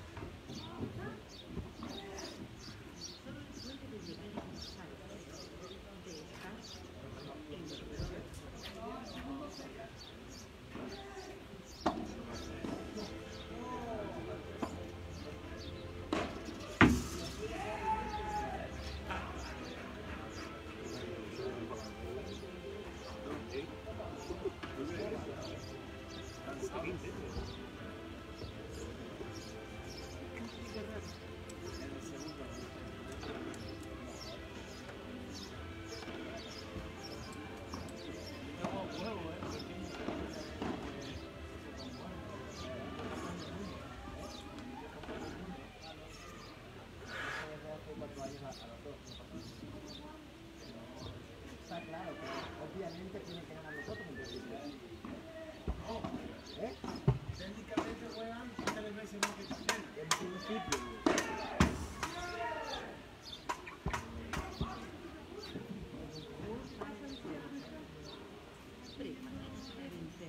Suerte de llegar a los saltos de estas en los Está claro que obviamente tiene que ganar nosotros en principio. ¿Eh? Técnicamente juegan 3 veces más que Chile. En principio. preparados para vencer.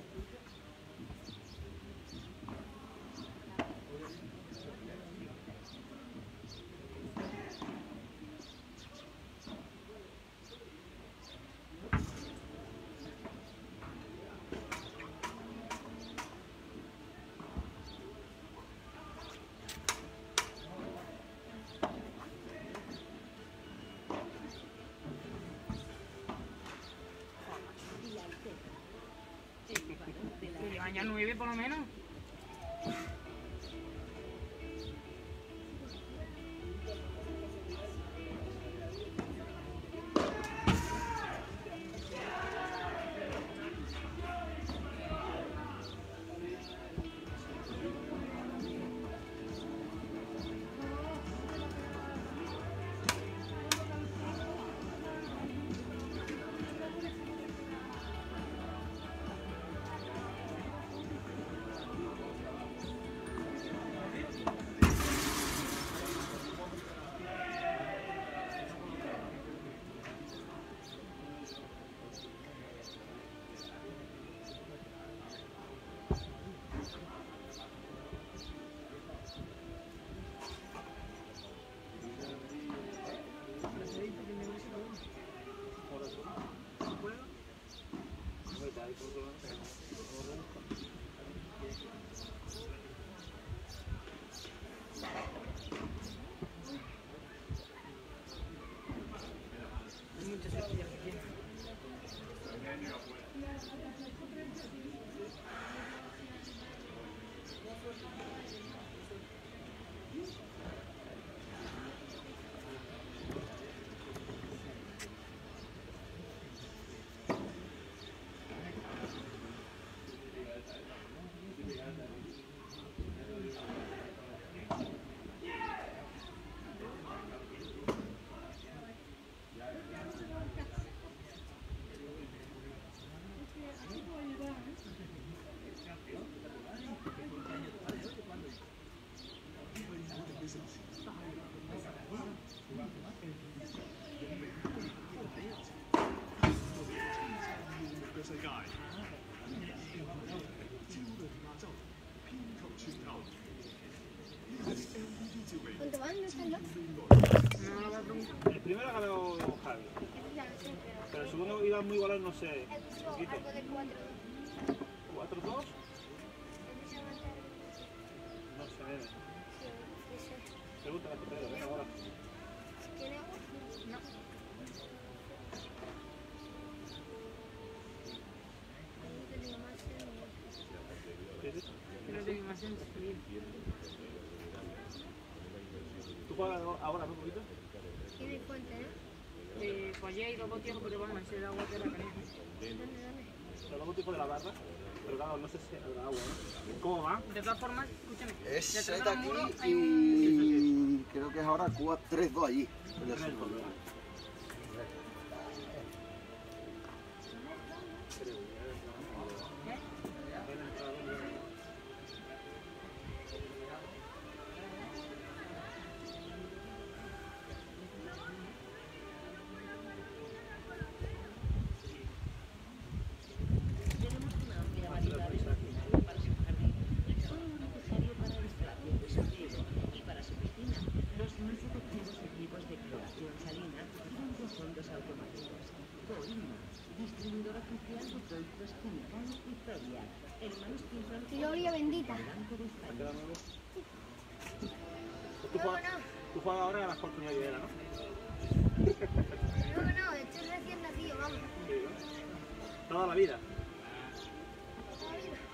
Que llevan ya 9 por lo menos. no está el otro. No lo va a preguntar. El primero ha ganado Javi. Eso ya lo sé, Pero el segundo iba muy igualado, no sé. he visto Poquito. algo de 4. 4-2. No sé, nene. Sí, eso. Pregúntale a tu Pedro, venga ahora. ¿Tiene agua? No. No tenía más Sí, sí. Creo que más en escribir. ¿Tú juegas ahora un poquito? Tiene fuente, ¿no? Pues allí hay dos botellas, pero vamos, ese de agua te la caliente. ¿Dónde? Los dos tipos de la barra. Pero claro, no sé si el agua, ¿no? ¿Cómo va? De todas formas, escúchame. Es detrás set de los aquí muros hay un... y creo que es ahora 3-2 allí. En el sur. Tenemos una amplia variedad de maquinaria para su jardín, todo lo necesario para la instalación de su riego y para su piscina. Los más efectivos equipos de cloración salina y fondos automáticos. Coima, distribuidor oficial de productos Químical y Previa, hermanos Pinzón Gloria bendita. Blanco de España. Tú juegas ahora a las oportunidades de ¿no? No, estoy recién nacido, vamos. Sí, ¿no? Toda la vida. Toda la vida.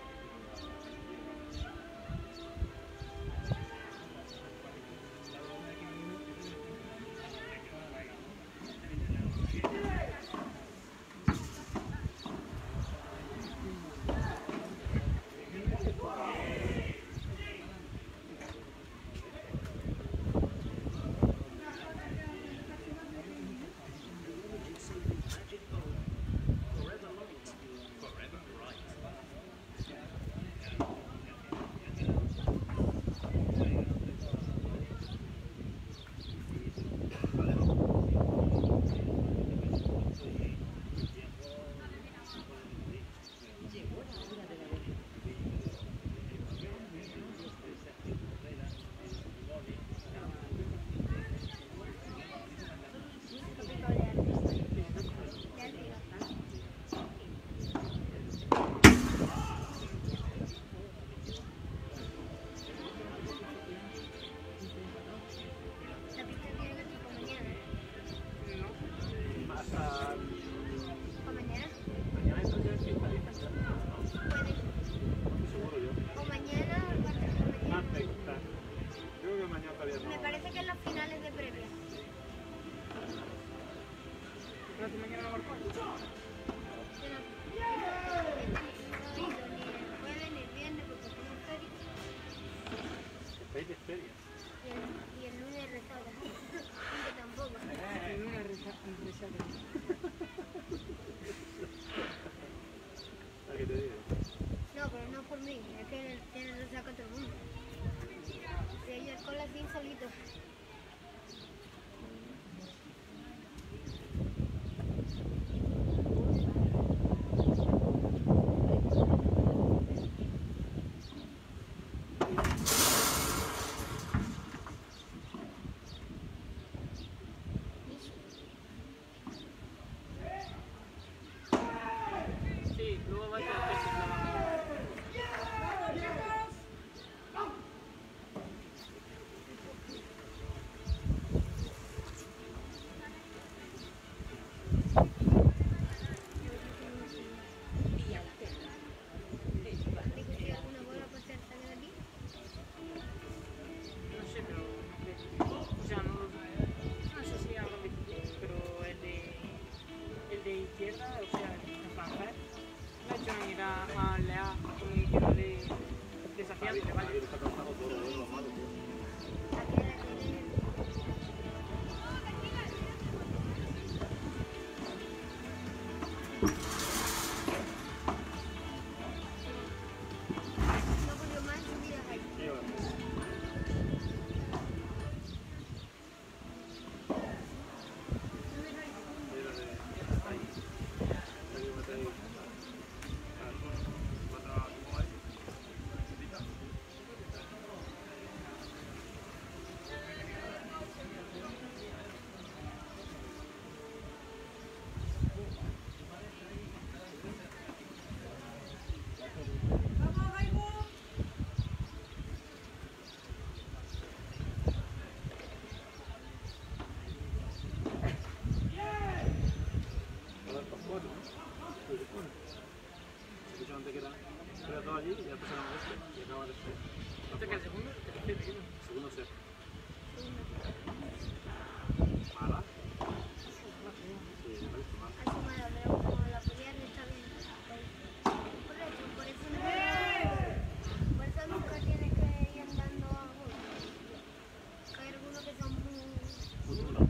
Y el lunes rezaba. Yo tampoco. ¿A qué te digo? No, pero no por mí, es que tiene resaca todo el mundo. Si ellos con las 100 solitos. Sí, luego va a ser ¿Una bola para hacer salir de aquí? no sé, pero o sea, no sé si algo de pero el de izquierda, o sea, el Fanfare, me ha hecho venir a Lea con un izquierdo de desafiante, ¿vale? Está cansado todo lo bueno, lo malo, tío. Aquí era que no cogió más subidas ahí. ¿Este que el segundo? El tercero. Segundo ser. ¿Mala? Sí, me parece mal. Así me lo veo como la podía estar bien. Por eso nunca tiene que ir andando a uno. Hay algunos que son muy... Muy duro.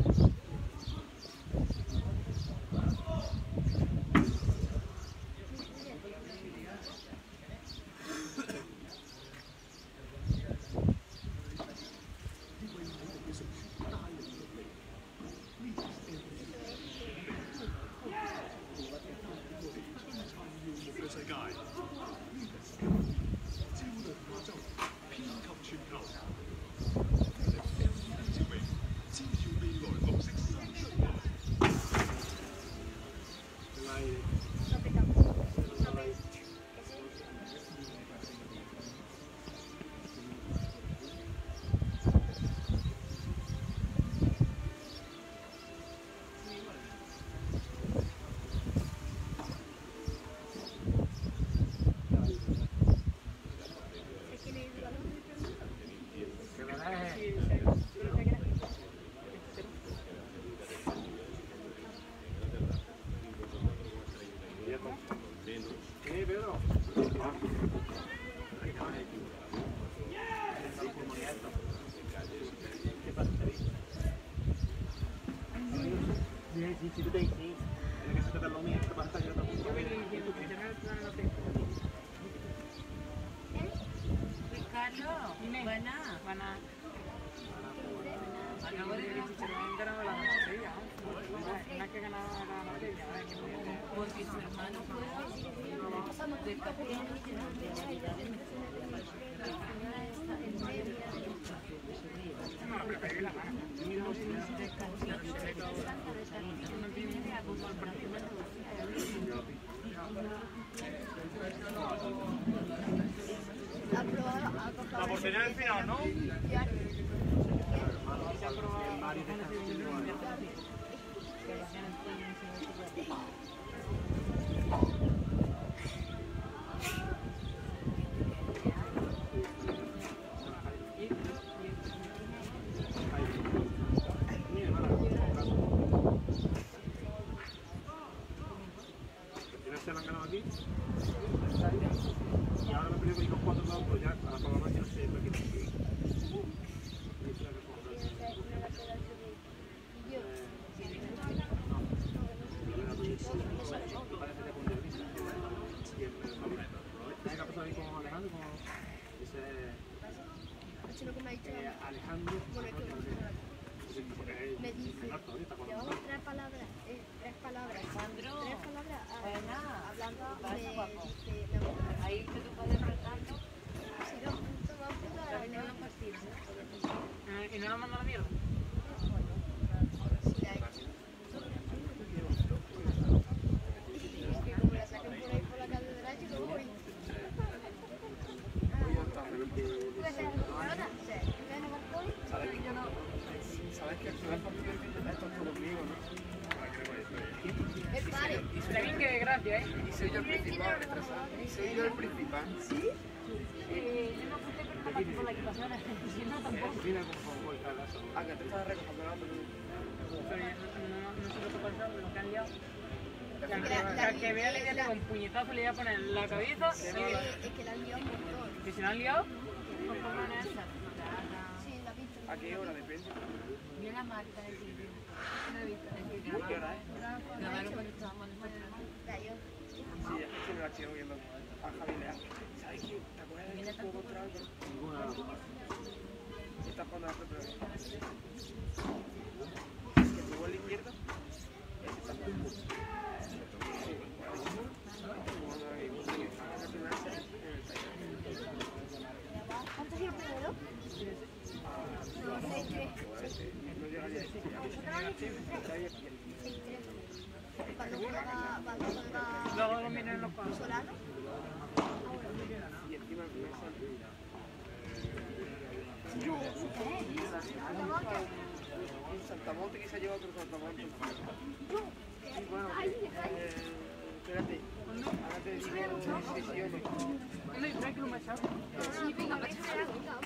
Si tú te dices, tienes que sacar lo mío, te vas a estar yo Yo voy diciendo que cerrar el plan no tengo. Ricardo, Dime. van a. Acabo de decir que no han ganado la lotería. Una que ganaba la lotería. Porque su hermano fue de capitán de variedades No, pero pegué la mano. La botella del final, ¿no? Se la han ganado aquí. Y ahora me he perdido con los 4 dados, pues ya a la palabra ya no sé para qué me sigue. ¿Sabes qué ha pasado ahí con Alejandro? Lo que me ha dicho Alejandro. me dice, llevamos tres palabras, hablando de ahí te toca de retardo. si no, punto va a apuntar, No lo partido. ¿Y no la manda a la mierda? si la he hecho. Es que como la saquen por ahí por la calle de la chica, voy. ¿Puede ser corona? Sí. ¿Ven a Marconi? ¿Sabes que al final esto es todo conmigo, no? Vale. Está bien que gracia, ¿eh? Y soy yo el principal, retrasado. Y soy yo el principal. ¿Sí? Yo no apunté pero no pasé por la equipación, si no tampoco. Ah, que te estás recogendo la pelota. Pero no sé lo que ha pasado, lo que han liado. Al que vea le voy a pegar un puñetazo, le voy a poner en la cabeza Es que la han liado un montón. que se la han liado. Sí, la he visto. ¿A qué hora? Depende. Vi una marca en el vídeo. No he visto en el vídeo. ¿Qué hora es? Grabaron cuando estábamos en el Ya, yo. Sí, es que me la estoy viendo a Javi Leal. ¿Sabes qué? ¿Te acuerdas de que jugó contra alguien? Está jugando a la propia vez. ¿Que jugó a la izquierda? Ese está jugando. Sí, jugando ahí. En la primera serie, en el taller. ¿Cuánto es el primero? No, 6-3. No llegaría a 6-3. Cuando juega Luego lo miren en los pasos. Solano. Y encima el primer salto. Saltamonte que se ha llevado otro saltamonte. Sí, bueno, espérate. Ahora te digo si sí o no. ¿Dónde hay que lo me echado? Sí, venga, me he esperado.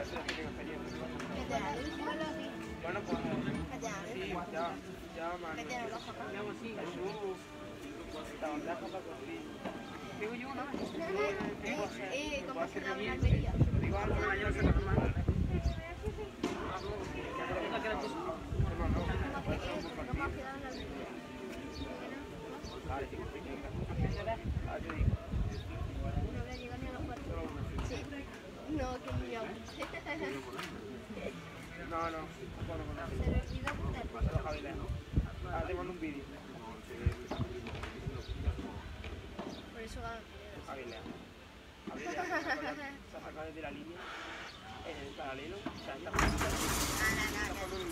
si has tenido experiencia. Que te dan el suelo así. Bueno, pues Que te dan sí, el suelo. ya, man. Que te dan los zapatos. Yo hago así. Jesús, la bandeja para construir. Digo yo, ¿no? ¿Cómo se llama la Almería? Se lo digo a alguien mañana se lo hermano. La que era Jesús. ¿Cómo quedaron la Almería? Vale, sí, ah, yo digo. No voy a llegar ni a los cuatro. Sí. No, que ni yo. No, bueno, con nada. Se le olvidó poner. Pásalo a Javi Lejos. Ahora te mando un vídeo. Por eso va. Javi Lejos. Javi Lejos se ha sacado desde la línea en el paralelo. O sea, está jugando un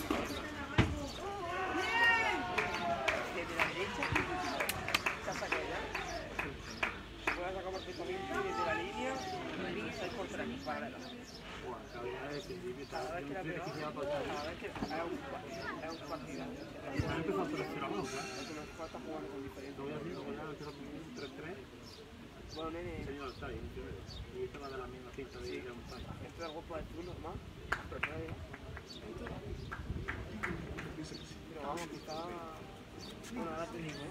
desde la derecha se ha sacado ya. Puede sacar perfectamente desde la línea y 6 por 3 paralelo. Cada vez que la pelota, cada vez que es un partido. Ha empezado 3-0 abajo, ¿eh? Nos falta jugando con diferentes. Lo voy a decir, como ya empezó con un 3-3. Bueno, nene, Señor, está bien, primero. Y esta va de la misma cinta de que vamos a hacer. esto es algo para el turno, normal. Pero vamos, quizá. Bueno, ahora te digo,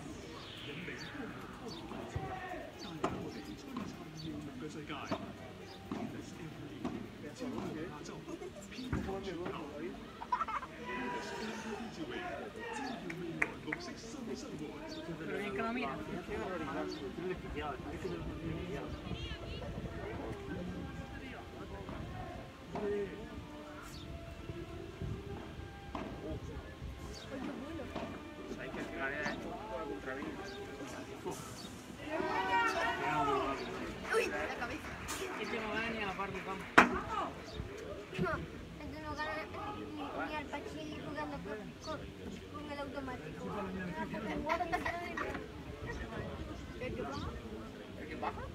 Pero bien que lo mira. Tiene desquiciado, hay que ser desquiciado. hay que pegar esto por la contravía. Uy, la cabeza. Este no gana ni a la par del campo. No, entonces no gana ni al Pachili jugando con el automático. El jugador está haciendo de... ¿El que baja? ¿El que baja?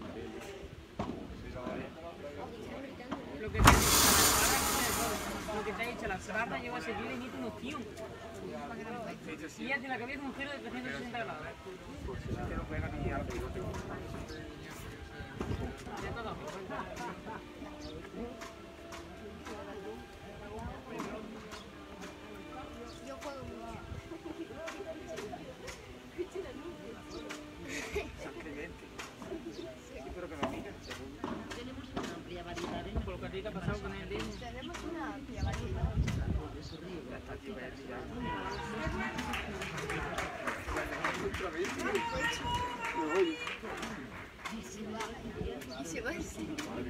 Lo que te ha dicho la lo que te ha dicho la Sagrada lleva a seguir en este noción. Y ya tiene la cabeza un giro de 360 grados. Que no juega ni algo. Ya te has dado cuenta. Yo juego mucho. Simplemente. Espero que me miren. Tenemos una amplia variedad de Por lo que a ti te ha pasado con el de Tenemos una amplia variedad. de su río. Ya está, tío, ya. Me voy. Y se va así.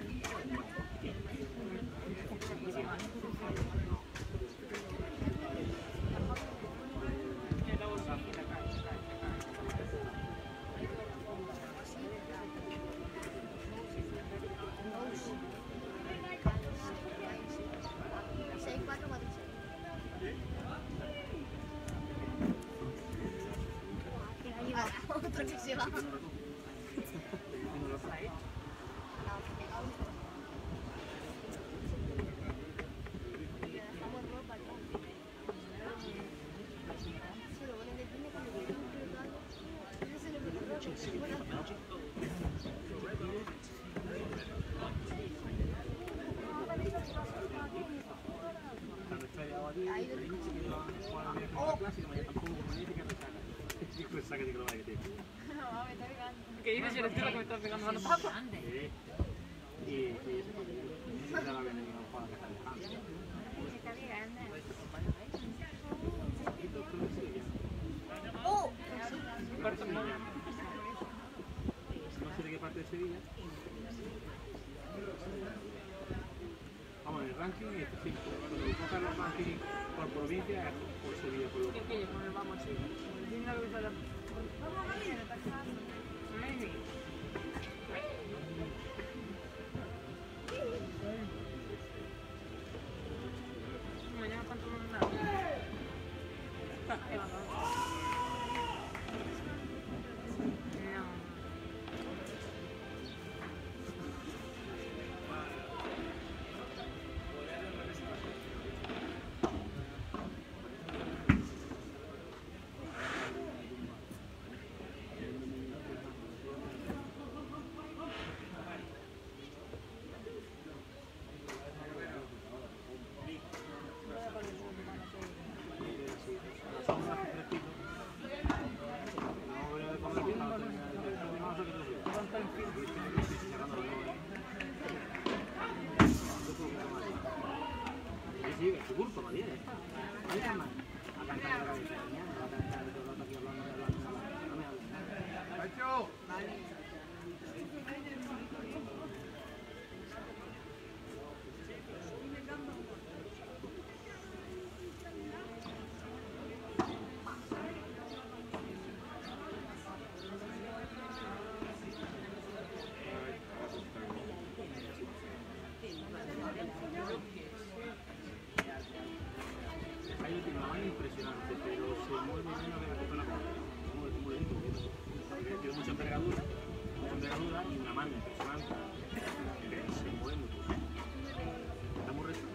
Otro que se va. ¿Qué dices? Eres tú la que me estás pegando a la papa. Y ya la ven en la jugada que está dejando. No sé de qué parte de Sevilla. Vamos, en el ranking es sí. Cuando buscan los rankings por provincia es por Sevilla, por lo ¿Qué quieres? Bueno, vamos, sí. Tiene la cabeza de la... Maybe. Mañana cuánto nos da. bien, está. Ahí está más. A cantar la cabeza de mañana, va a cantar todo el rato aquí hablando. No me hables nada. ¡Pacho! Ahí tiene una mano impresionante, pero se mueve menos de la que toda la mano. Como le digo, porque tiene mucha envergadura y una mano impresionante, pero se mueve mucho. Está muy recto.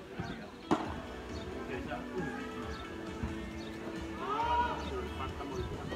Falta modificar.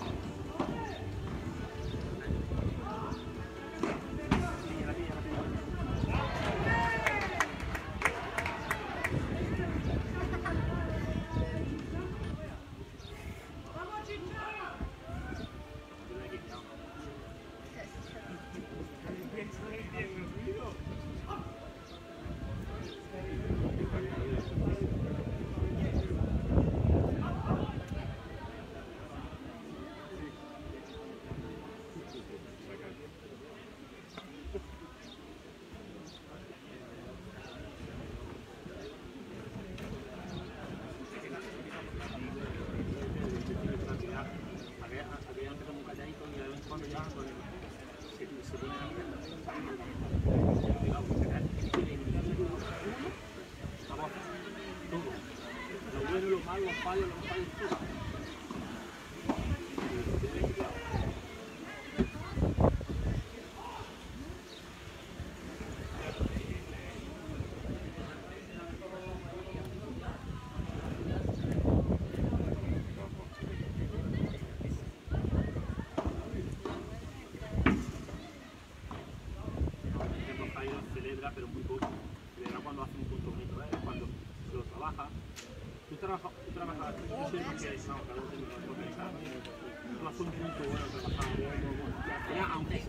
Celebra, pero muy poco. Celebra cuando hace un punto bonito, cuando lo trabaja. Tú trabajas, yo soy más que no, cada uno tiene una cosa pensada. Tú haces un punto bueno trabajando, ya aunque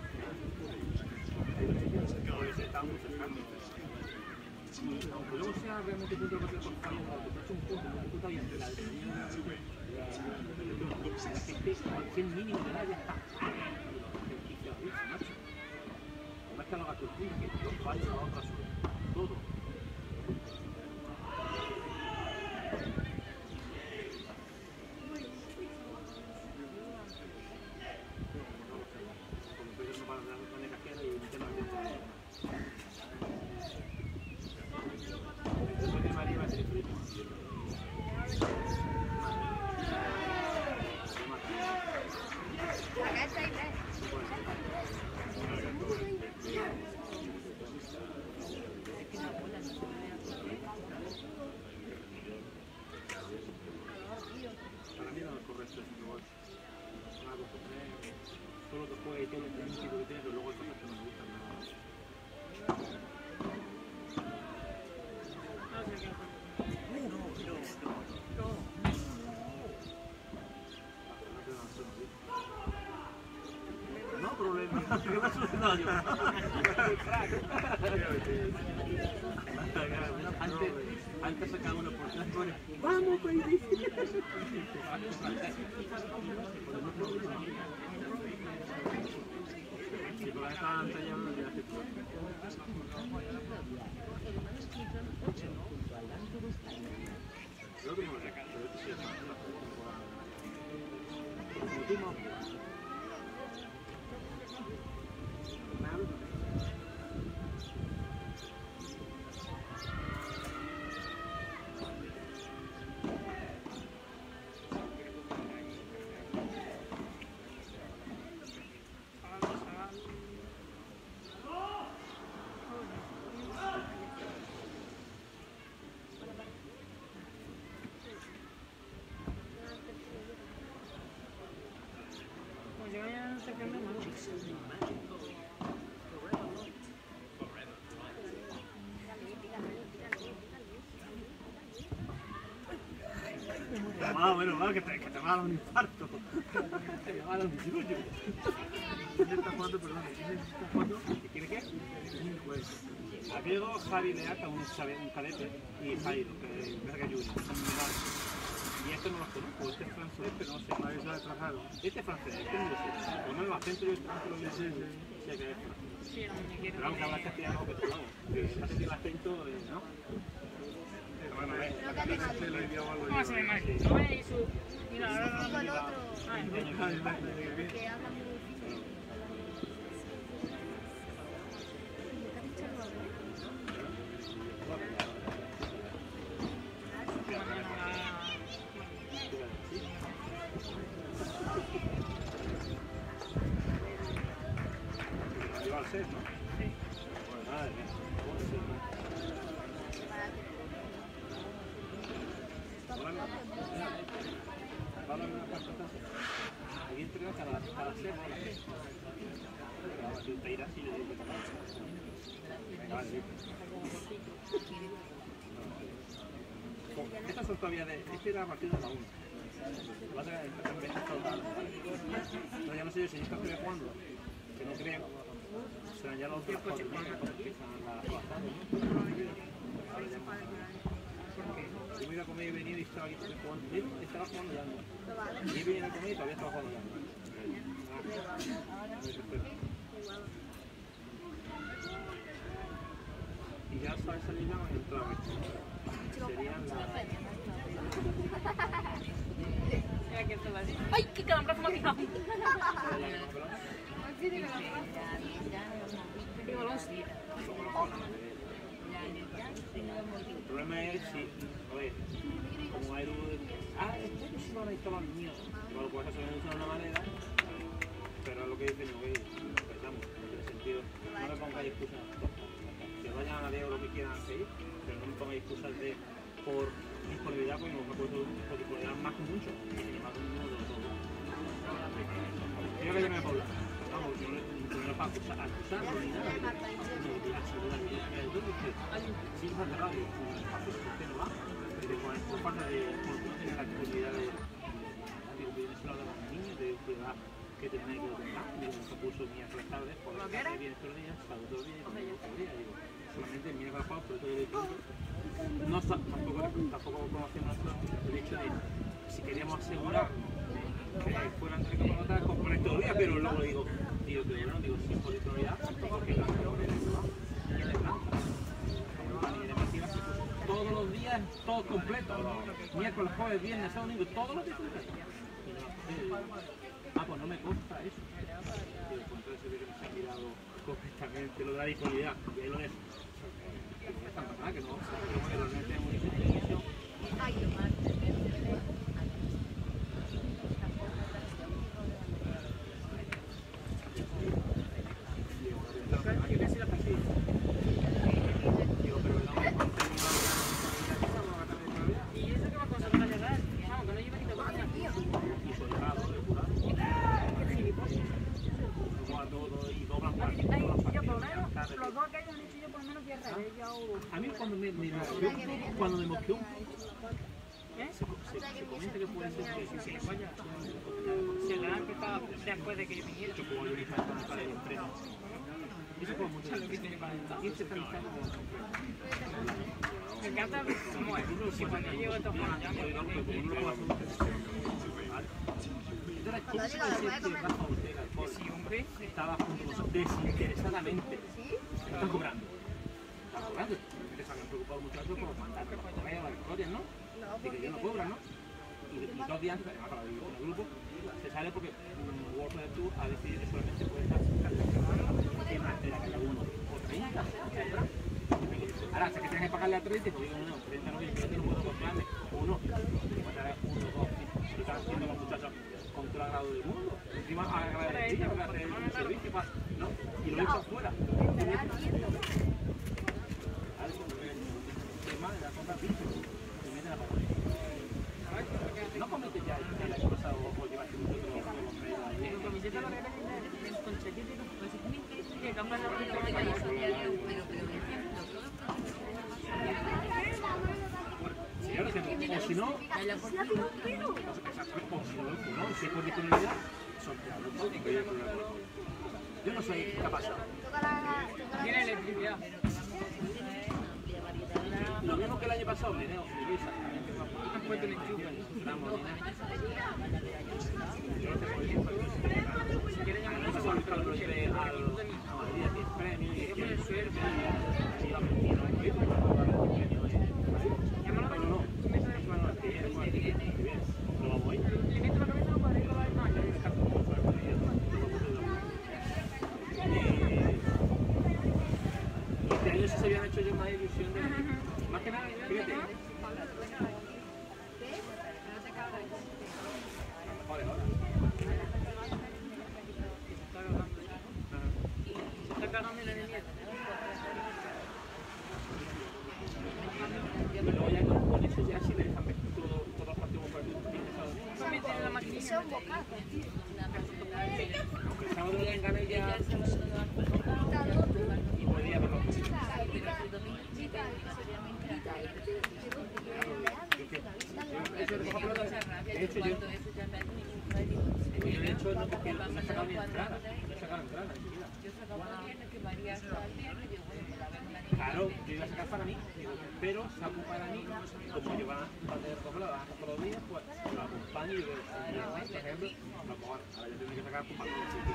se está muy cercano. Aunque luego sea realmente punto de partida por fallo, porque tú has hecho un punto, tú estás bien, la que el mínimo de la ya está. No es que lo hagas tú, que los fallos a otras todo. Como Pedro no para de casquera y un tema de después de María va a ser Felipe. Acá está ahí, ¿ves? Para mí no es correcto ese gol. Solo que juegue todo el principio que tiene, pero luego hay cosas que no me gustan nada. No problema, ¿qué me ha solucionado yo? Antes sacaba uno por tres goles. ¡Vamos, baby! Sí, porque estaban ensayando de hace poco. Creo que no lo sé, pero esto sí es más. Como tú, ¿no? Bueno, va, que te va a dar un infarto. Te va a dar un chirullo. ¿Quién está jugando? Perdón, ¿quién está jugando? ¿Qué quiere qué? Pues... Aquellos dos, Javi Leaca, un cadete, y Jairo, que es Verga Junior, son menores. Y estos no los conozco, este es francés, pero no sé. Este es francés, este no lo sé. Por lo menos el acento yo lo sé que es francés. Sí, la muñequera. Pero aunque habla castellano, que tú vamos. Hace el acento, ¿no? Bueno, ¿Cómo se llama? ¿No veis su...? Mira, ahora Con otro Ah, en vez. que habla muy difícil. Iba al ser, ¿no? Sí. Madre mía. Aquí entrega cada ser. Te irás y le dices que venga, vale. Estas son todavía de... Este era a partir de la 1. Lo que pasa es que estas veces soldadas. No, ya no sé yo si estás jugando, que no creo. Serán ya los otros 4 meses cuando empiezan las batallas, ¿no? Yo me iba a comer y venía y estaba aquí jugando. Estaba jugando ya, ¿no? Y venía a comer y todavía estaba jugando ya, ¿no? Y ya sabes salir ya en clave. Serían las... Mira que esto va así. ¡Ay, qué calambrazo me ha picado! ¡Qué balón! El problema es si, a ver, como hay este sí van a instalar mío. Igual lo puedes hacer de una manera, pero lo que dicen, oye, pensamos, no tiene sentido. No me pongáis excusas. Que vayan a la de lo que quieran seguir, pero no me pongáis excusas de por disponibilidad, porque no me puedo por disponibilidad más que mucho. Y más de un modo de todo. Creo que ya me Paula. Vamos, yo no es para acusarlo ni nada. Sí, es de radio, usted no va, pero por falta de no tener la actividad de los niños, de cuidar que tenéis que tener, digo, se puso miércoles tarde, por la tarde viene todos los días, sábado todos los días, todos los días, digo, solamente miércoles juego, pero todo el día. No, tampoco conocemos el hecho de si queríamos asegurar que fueran tres campeonatos con esto día, pero luego digo, que no, digo, sin politoridad, porque la mejor es y de planta. Todos los días, todo completo, miércoles, jueves, viernes, sábado, domingo, todos los días completos. Pues no me consta eso. Pero por entonces se ve que no se ha mirado correctamente lo de la disponibilidad, y ahí lo dejo. No es tanta nada que no, pero bueno, los netes muy difícil. A mí cuando me mosqueó un poco, se comenta que puede ser que se vaya. Se la han empezado después de que yo viniera. Yo como yo dije para el empresa. Eso fue mucho. Y este pensando me encanta cómo es. Si cuando llego a estos juegos ya me digo sí, hombre, estaba junto con nosotros desinteresadamente. Están cobrando. Están cobrando. Que se habían preocupado muchachos por mandar a comer a las historias, ¿no? De que ellos no cobran, ¿no? Y 2 días antes, además para vivir con el grupo, se sale porque World of Tour ha decidido que solamente puede estar en la calle 1 o 30, etc. Ahora, hasta que tengas que pagarle a 30, pues digo, no, 30 no, yo no puedo comprarme uno, que mataré 1, 2, 5, y están haciendo los muchachos con todo el grado del mundo. Encima agradecido porque hacer el servicio, ¿no? Y lo echas fuera. No cometes ya la cosa o llevaste mucho tiempo con camiseta lo que es con chaqueta y que cambian la ropa o si no, si es por disponibilidad, yo no soy capaz. tiene electricidad. año pasado me dio exactamente Han puesto el enchufe. Si quieres llamar a esa bolsa, lo llevé al día de premio y hay que poner suerte. Llámalo a no, si me sale bueno, que bien, no vamos a ir. le meto la cabeza para arriba la mano y descargo. Este año sí se habían hecho yo más ilusión de más que nada, fíjate. Mejores ahora. Se está cagando en la niñez. Luego ya con eso ya sí le dejan ver todos los partidos perdidos. También tiene la maquinilla. Son bocados. El sábado le gané ya y podía verlo. De hecho, yo de hecho no porque no he sacado ni entrada, no he sacado entrada ni siquiera. Claro, yo iba a sacar para mí, digo, pero saco para mí, como yo van a recoger la baja todos los días, pues lo acompaño y digo, por ejemplo, lo cojo ahora yo tengo que sacar para mí,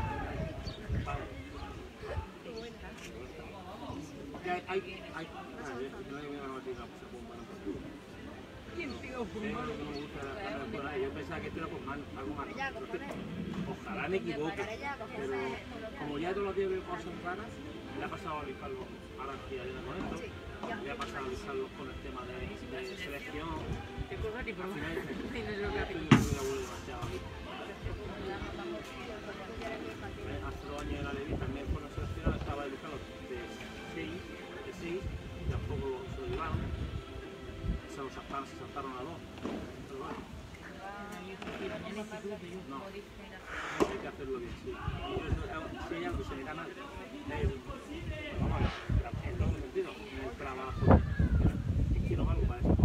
porque hay, no hay una noticia, ¿Quién pegó por no mano? me gusta la lectura, yo pensaba que esto era por mano, algo más. Ojalá me equivoque, pero como ya todos los días veo cosas raras, le ha pasado a Luis Carlos, ahora que hay con esto, le ha pasado a Luis Carlos con el tema de selección. ¿Qué cosa que por Al final, tienes lo que hace? yo aburro demasiado aquí. Hace 2 años en la Levi también fueron seleccionados, estaba Luis Carlos de 6, y tampoco se lo llevaron. Se saltaron a 2. Pero bueno. No, hay que hacerlo bien, sí. Si hay algo que se me da mal, vamos a ver, en todo sentido, en el trabajo, es que no valgo para eso.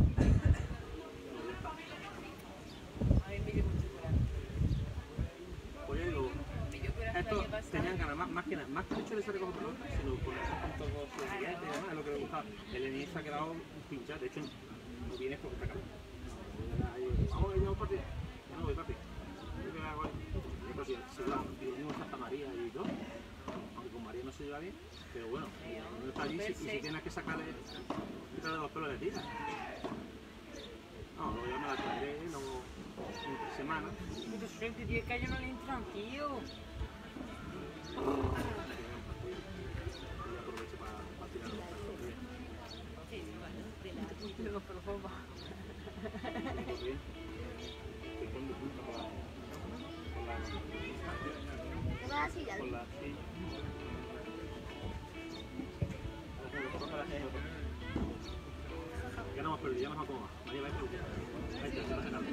Pues yo digo, estos tenían ganas, más que el hecho de ser recoger pelota, sino con esos puntos de y demás, es lo que me gustaba. El Enis se ha quedado pinchado, de hecho, no viene porque está acá. Vamos a ir a un partido. Yo no voy, papi. Yo que hago ahí. Y lo mismo Santa María y todo. Aunque con María no se lleva bien. Pero bueno, no está allí y si tienes que quitarle los pelos de tira. No, luego ya me la traeré, luego entre semanas. Puta suerte, tío, que a ellos no le entran, tío. Y aprovecho para tirar los pelos. Pero por favor. Te pongo punta con ¿Te vas a ir al la sí. Ya no hemos perdido, ya nos vamos a María, vais a ahí está, se va a sacar.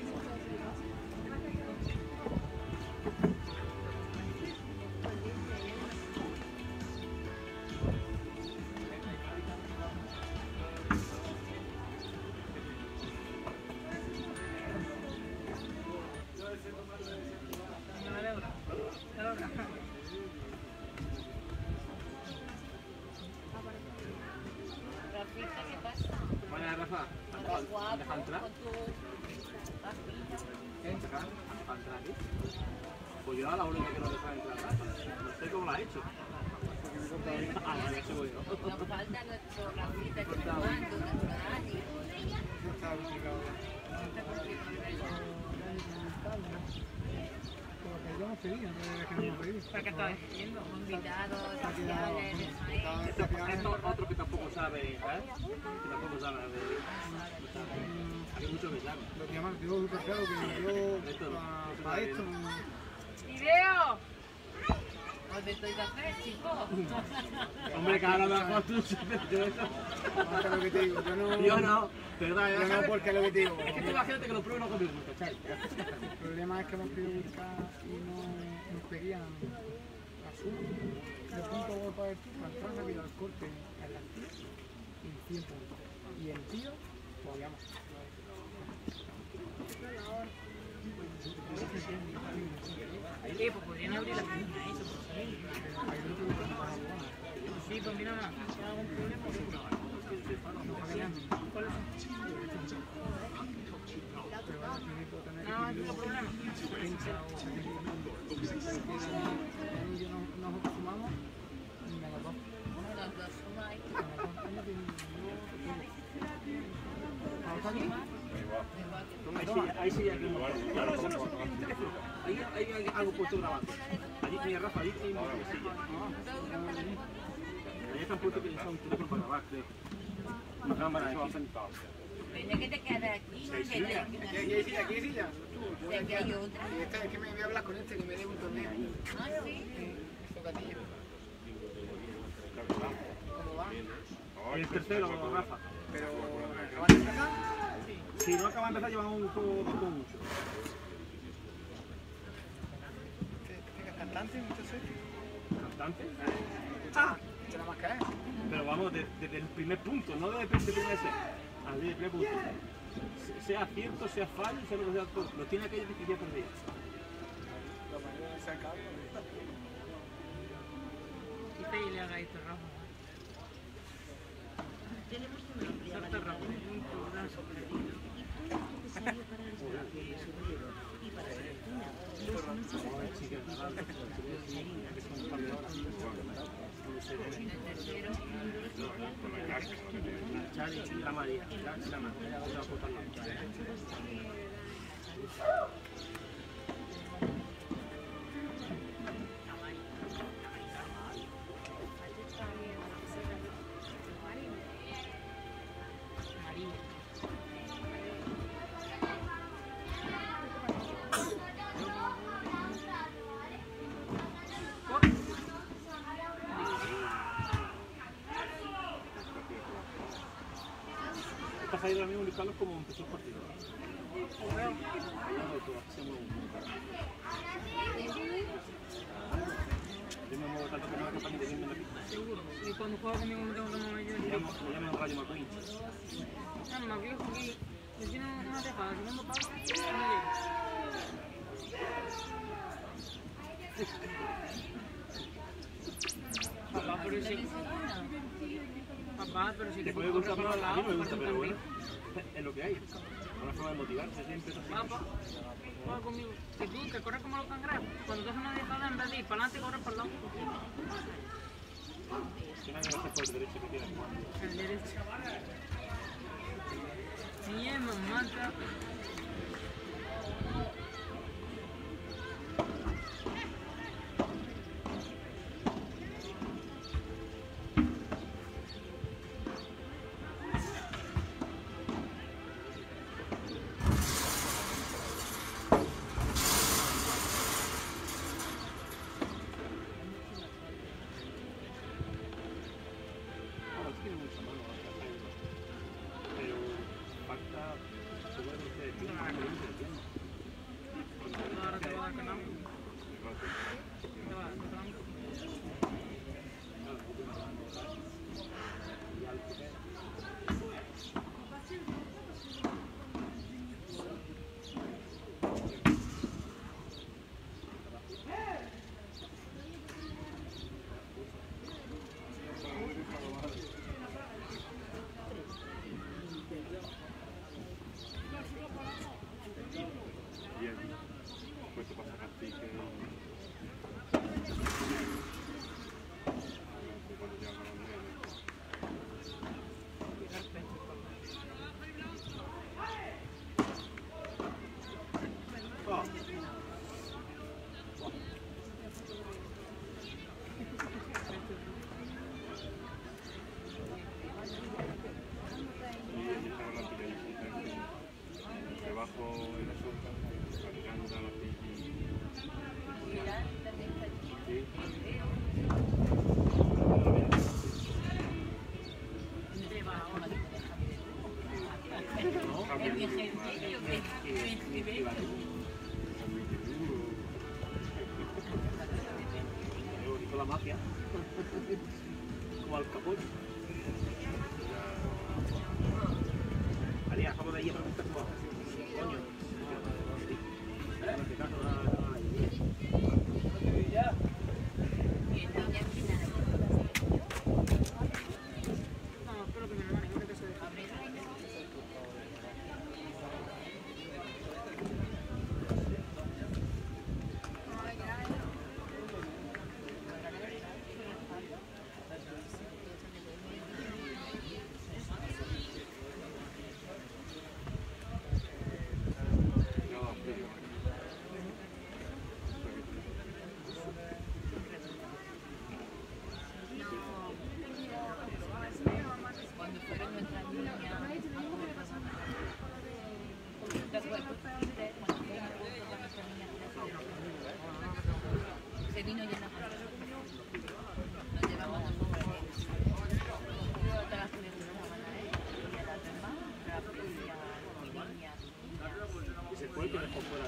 Buenas, Rafa. ¿Han dejado entrar? ¿Quieres sacar? ¿Han dejado entrar aquí? Pues yo era la única que no dejaba entrar, Rafa. No sé cómo lo ha hecho. Ah, ya se voy, ¿no? Nos falta nuestro Rafita que está jugando, nuestro Dani. Está complicado. Yo no pedía, no me pedí. ¿Para qué estás diciendo? Invitados especiales, Esto es otro que tampoco sabe, ¿eh? Que tampoco sabe hay muchos que saben. Lo que llaman, digo súper claro que yo para esto ¡Video! Hoy me estoy café, chicos. Hombre, que ahora me hago tú, yo eso. no lo que te digo, yo no. Yo no, ¿verdad? Yo no, porque lo que te digo. Es que tú imagínate que lo pruebo y no conmigo, ¿cachai? El problema es que hemos querido buscar y no nos pedían la suma de puntos para el entrar rápido al corte en la tía y 100 puntos. Y el tío, todavía más. Pues podrían abrir la página, eso, por salir. Sí, pues mira, si hay algún problema, ¿cuáles son Nosotros fumamos y me las dos. Los dos fumáis. ¿Está aquí? Ahí sí, aquí no. No, eso no. Ahí hay algo puesto grabando. Allí tenía Rafa, allí hay una silla. Ahí están puestos que son teléfonos para grabar, creo. Una cámara aquí. Venga, que te quedas aquí. Aquí hay silla. Y aquí hay otra. Y esta es que me voy a hablar con este, que me dé un torneo. Ah, sí. Tocatillo. ¿Cómo va? El tercero, Rafa. Pero, ¿acaban de empezar? Si no acaban de empezar, llevan un juego con mucho. ¿Qué cantante, muchachos? ¿Cantante? Ah, ¿se la más caer? Pero vamos, desde el primer punto, no desde el primer set. Desde el primer punto. Sea cierto, sea fallo, sea lo que sea todo. Lo tiene aquello que ya perdí. Lo mayor es sacar. Quita y le haga esto, Rafa. Tenemos una amplia Salta variedad Rafa. de productos operativos y todo lo necesario para la instalación de su riego. Y para su cocina, los más adecuados La María, la María. Estás ahí ahora mismo, Luis Carlos, como empezó el partido. Yo me muevo tanto que no es capaz de irme en la pista. Seguro. Y cuando juega conmigo no tengo que tomar yo. Me llaman Rayo McQueen. Ah, más viejo aquí. Yo tiene una tejada, segundo palo, no llego. Papá, pero sí. Papá, pero sí que Te puede gustar, pero a mí no me gusta, pero bueno, es lo que hay. Una forma de motivarse siempre. Papá, juega conmigo. Que tú, que corres como los cangrejos. Cuando tú haces una dejada, en vez de ir para adelante, corres para el lado. ¿Quién hace por el derecho que tiene? El derecho. Bien, mamata. La mafia, como al capullo. Haría, vamos de ahí a preguntar cómo. Coño. En este caso, No, espero que mi hermano no que se deje.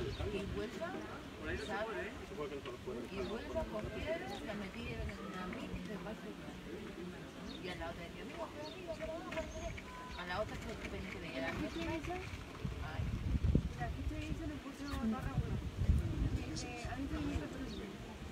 Y Huelva, ¿sabes? Y Huelva cogieron, la metieron en una mix de paso. Y a la otra decía, amigo, a la otra que venía de ella, la mía. Ay. Aquí se hizo le puse barra 1. A mí también me parece.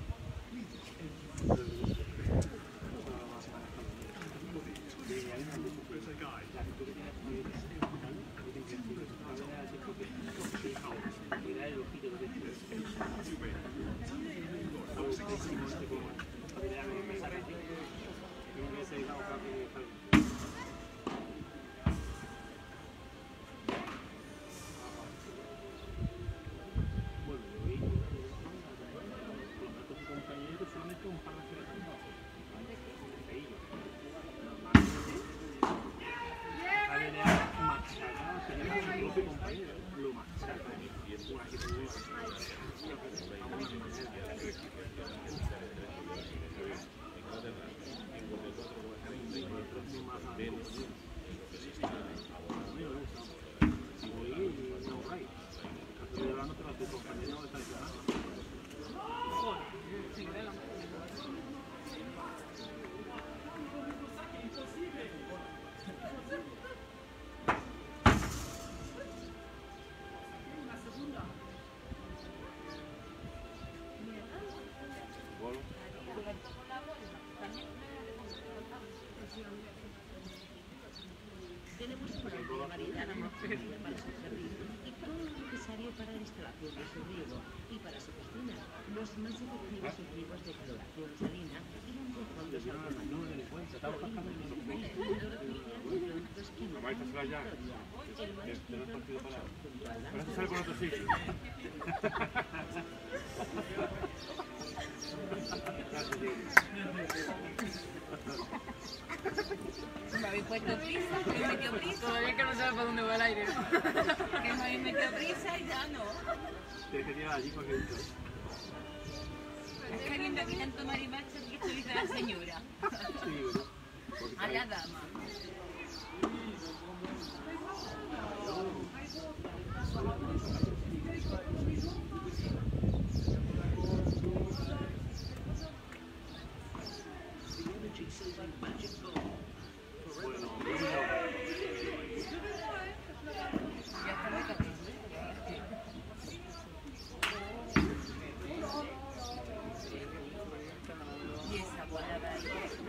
Tenemos una amplia variedad de maquinaria para su jardín y todo lo necesario para la instalación de su riego y para su cocina. Los más efectivos equipos de cloración salina y de fondos Me habéis puesto prisa, me metió prisa. Todavía que no sabe para dónde va el aire. Que me habéis metido prisa y ya no. Tienes que tirar allí para que esto. Es que viendo aquí tanto marimacho que esto dice la señora. Sí, ¿verdad? A la dama. Y esa bola de ahí.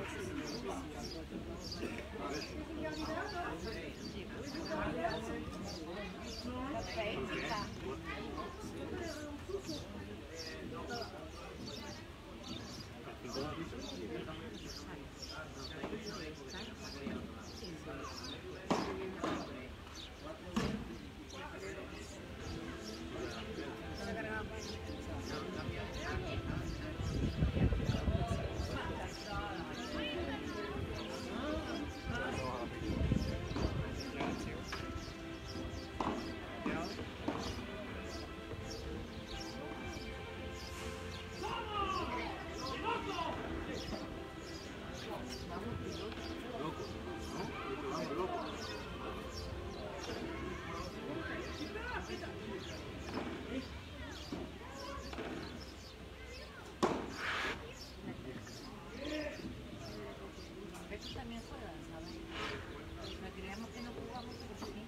Esto también juega, ¿sabes? Me creemos que no jugamos, pero sí.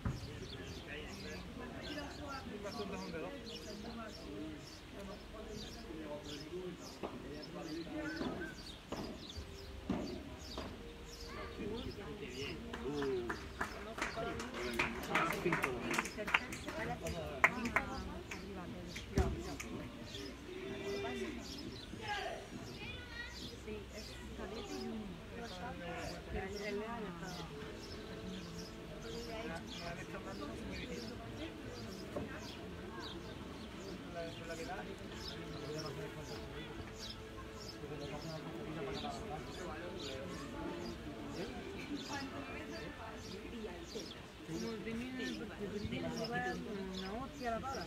Una hostia la pala.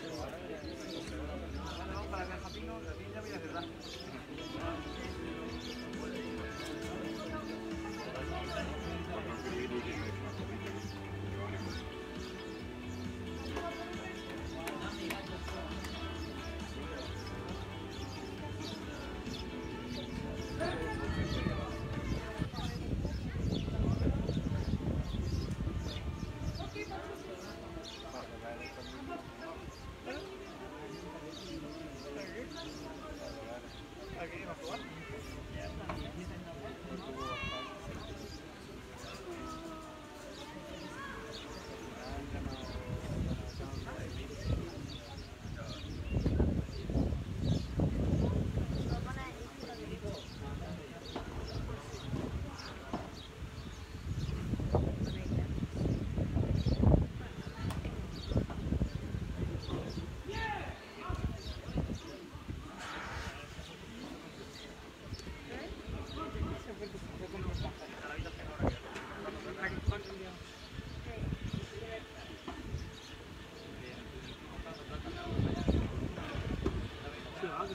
Para que el japino, la niña viene detrás.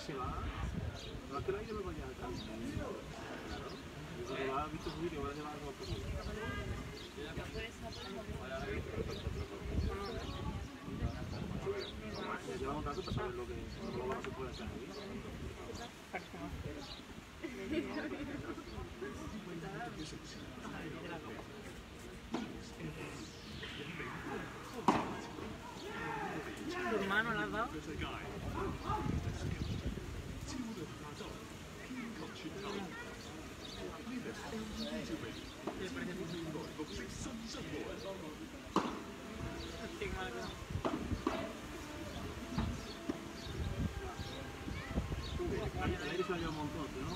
se va. No es que la yo lo vaya a atrás. Claro. Y cuando lo has visto su vídeo, va a llevar algo por ahí. Llevamos tanto para saber lo que se puede hacer ahí. ¿Tu hermano la has dado? El aire se lo lleva un montón, ¿no?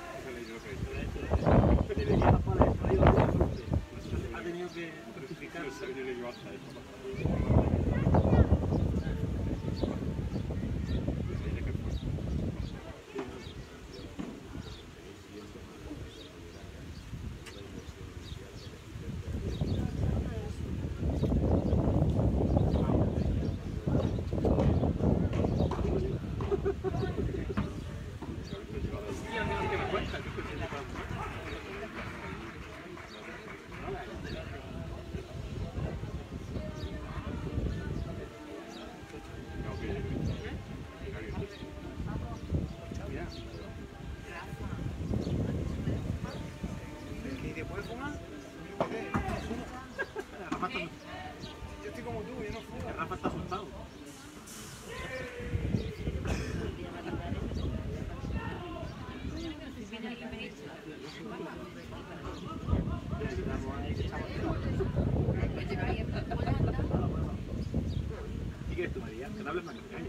Ha tenido que justificarse. ¿Y después fumas? Yo estoy como tú, yo no fumo. Rafa está asustado. ¿Y qué es tu María? Que no hables más que calles.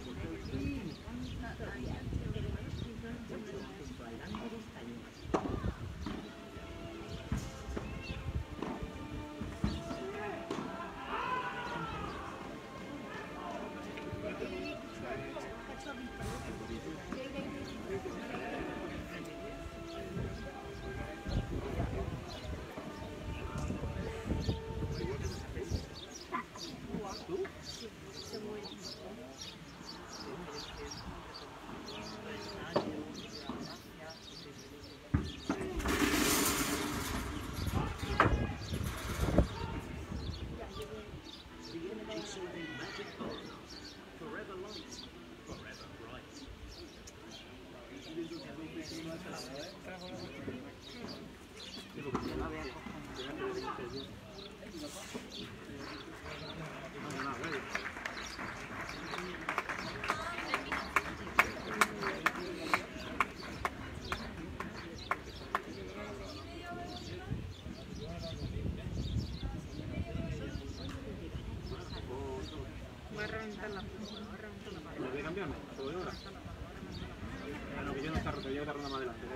Voy a reventarla. ¿Lo voy a cambiarme? ¿Lo voy ahora? No, que yo no carro, que yo carro más adelante.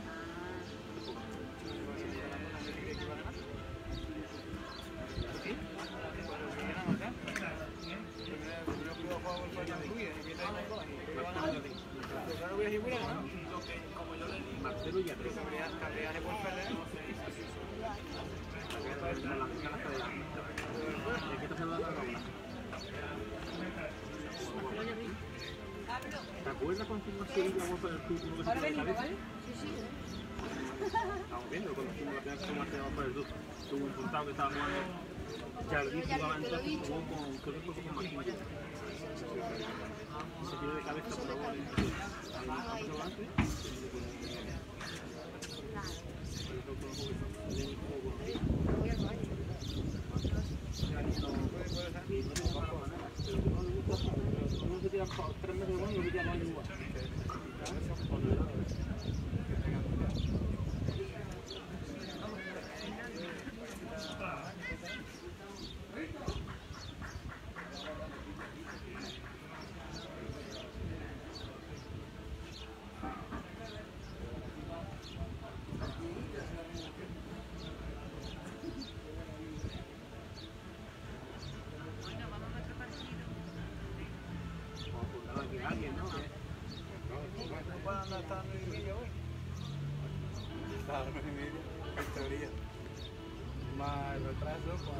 Marcelo y Andrés. ¿Qué está haciendo la cámara? ¿Te acuerdas cuando fuimos a seguir la guapa del club? Ahora venimos, ¿vale? Sí, sí. Estamos viendo cuando fuimos la primera vez que fuimos a la guapa del club. Estuvo un puntado que estaba jugando. Jardín jugaba entonces, jugó con, creo que fue con Marquinhos. Se tiró de cabeza por la bola. Uno se tira 3 metros de gol y lo tira más igual. Más retraso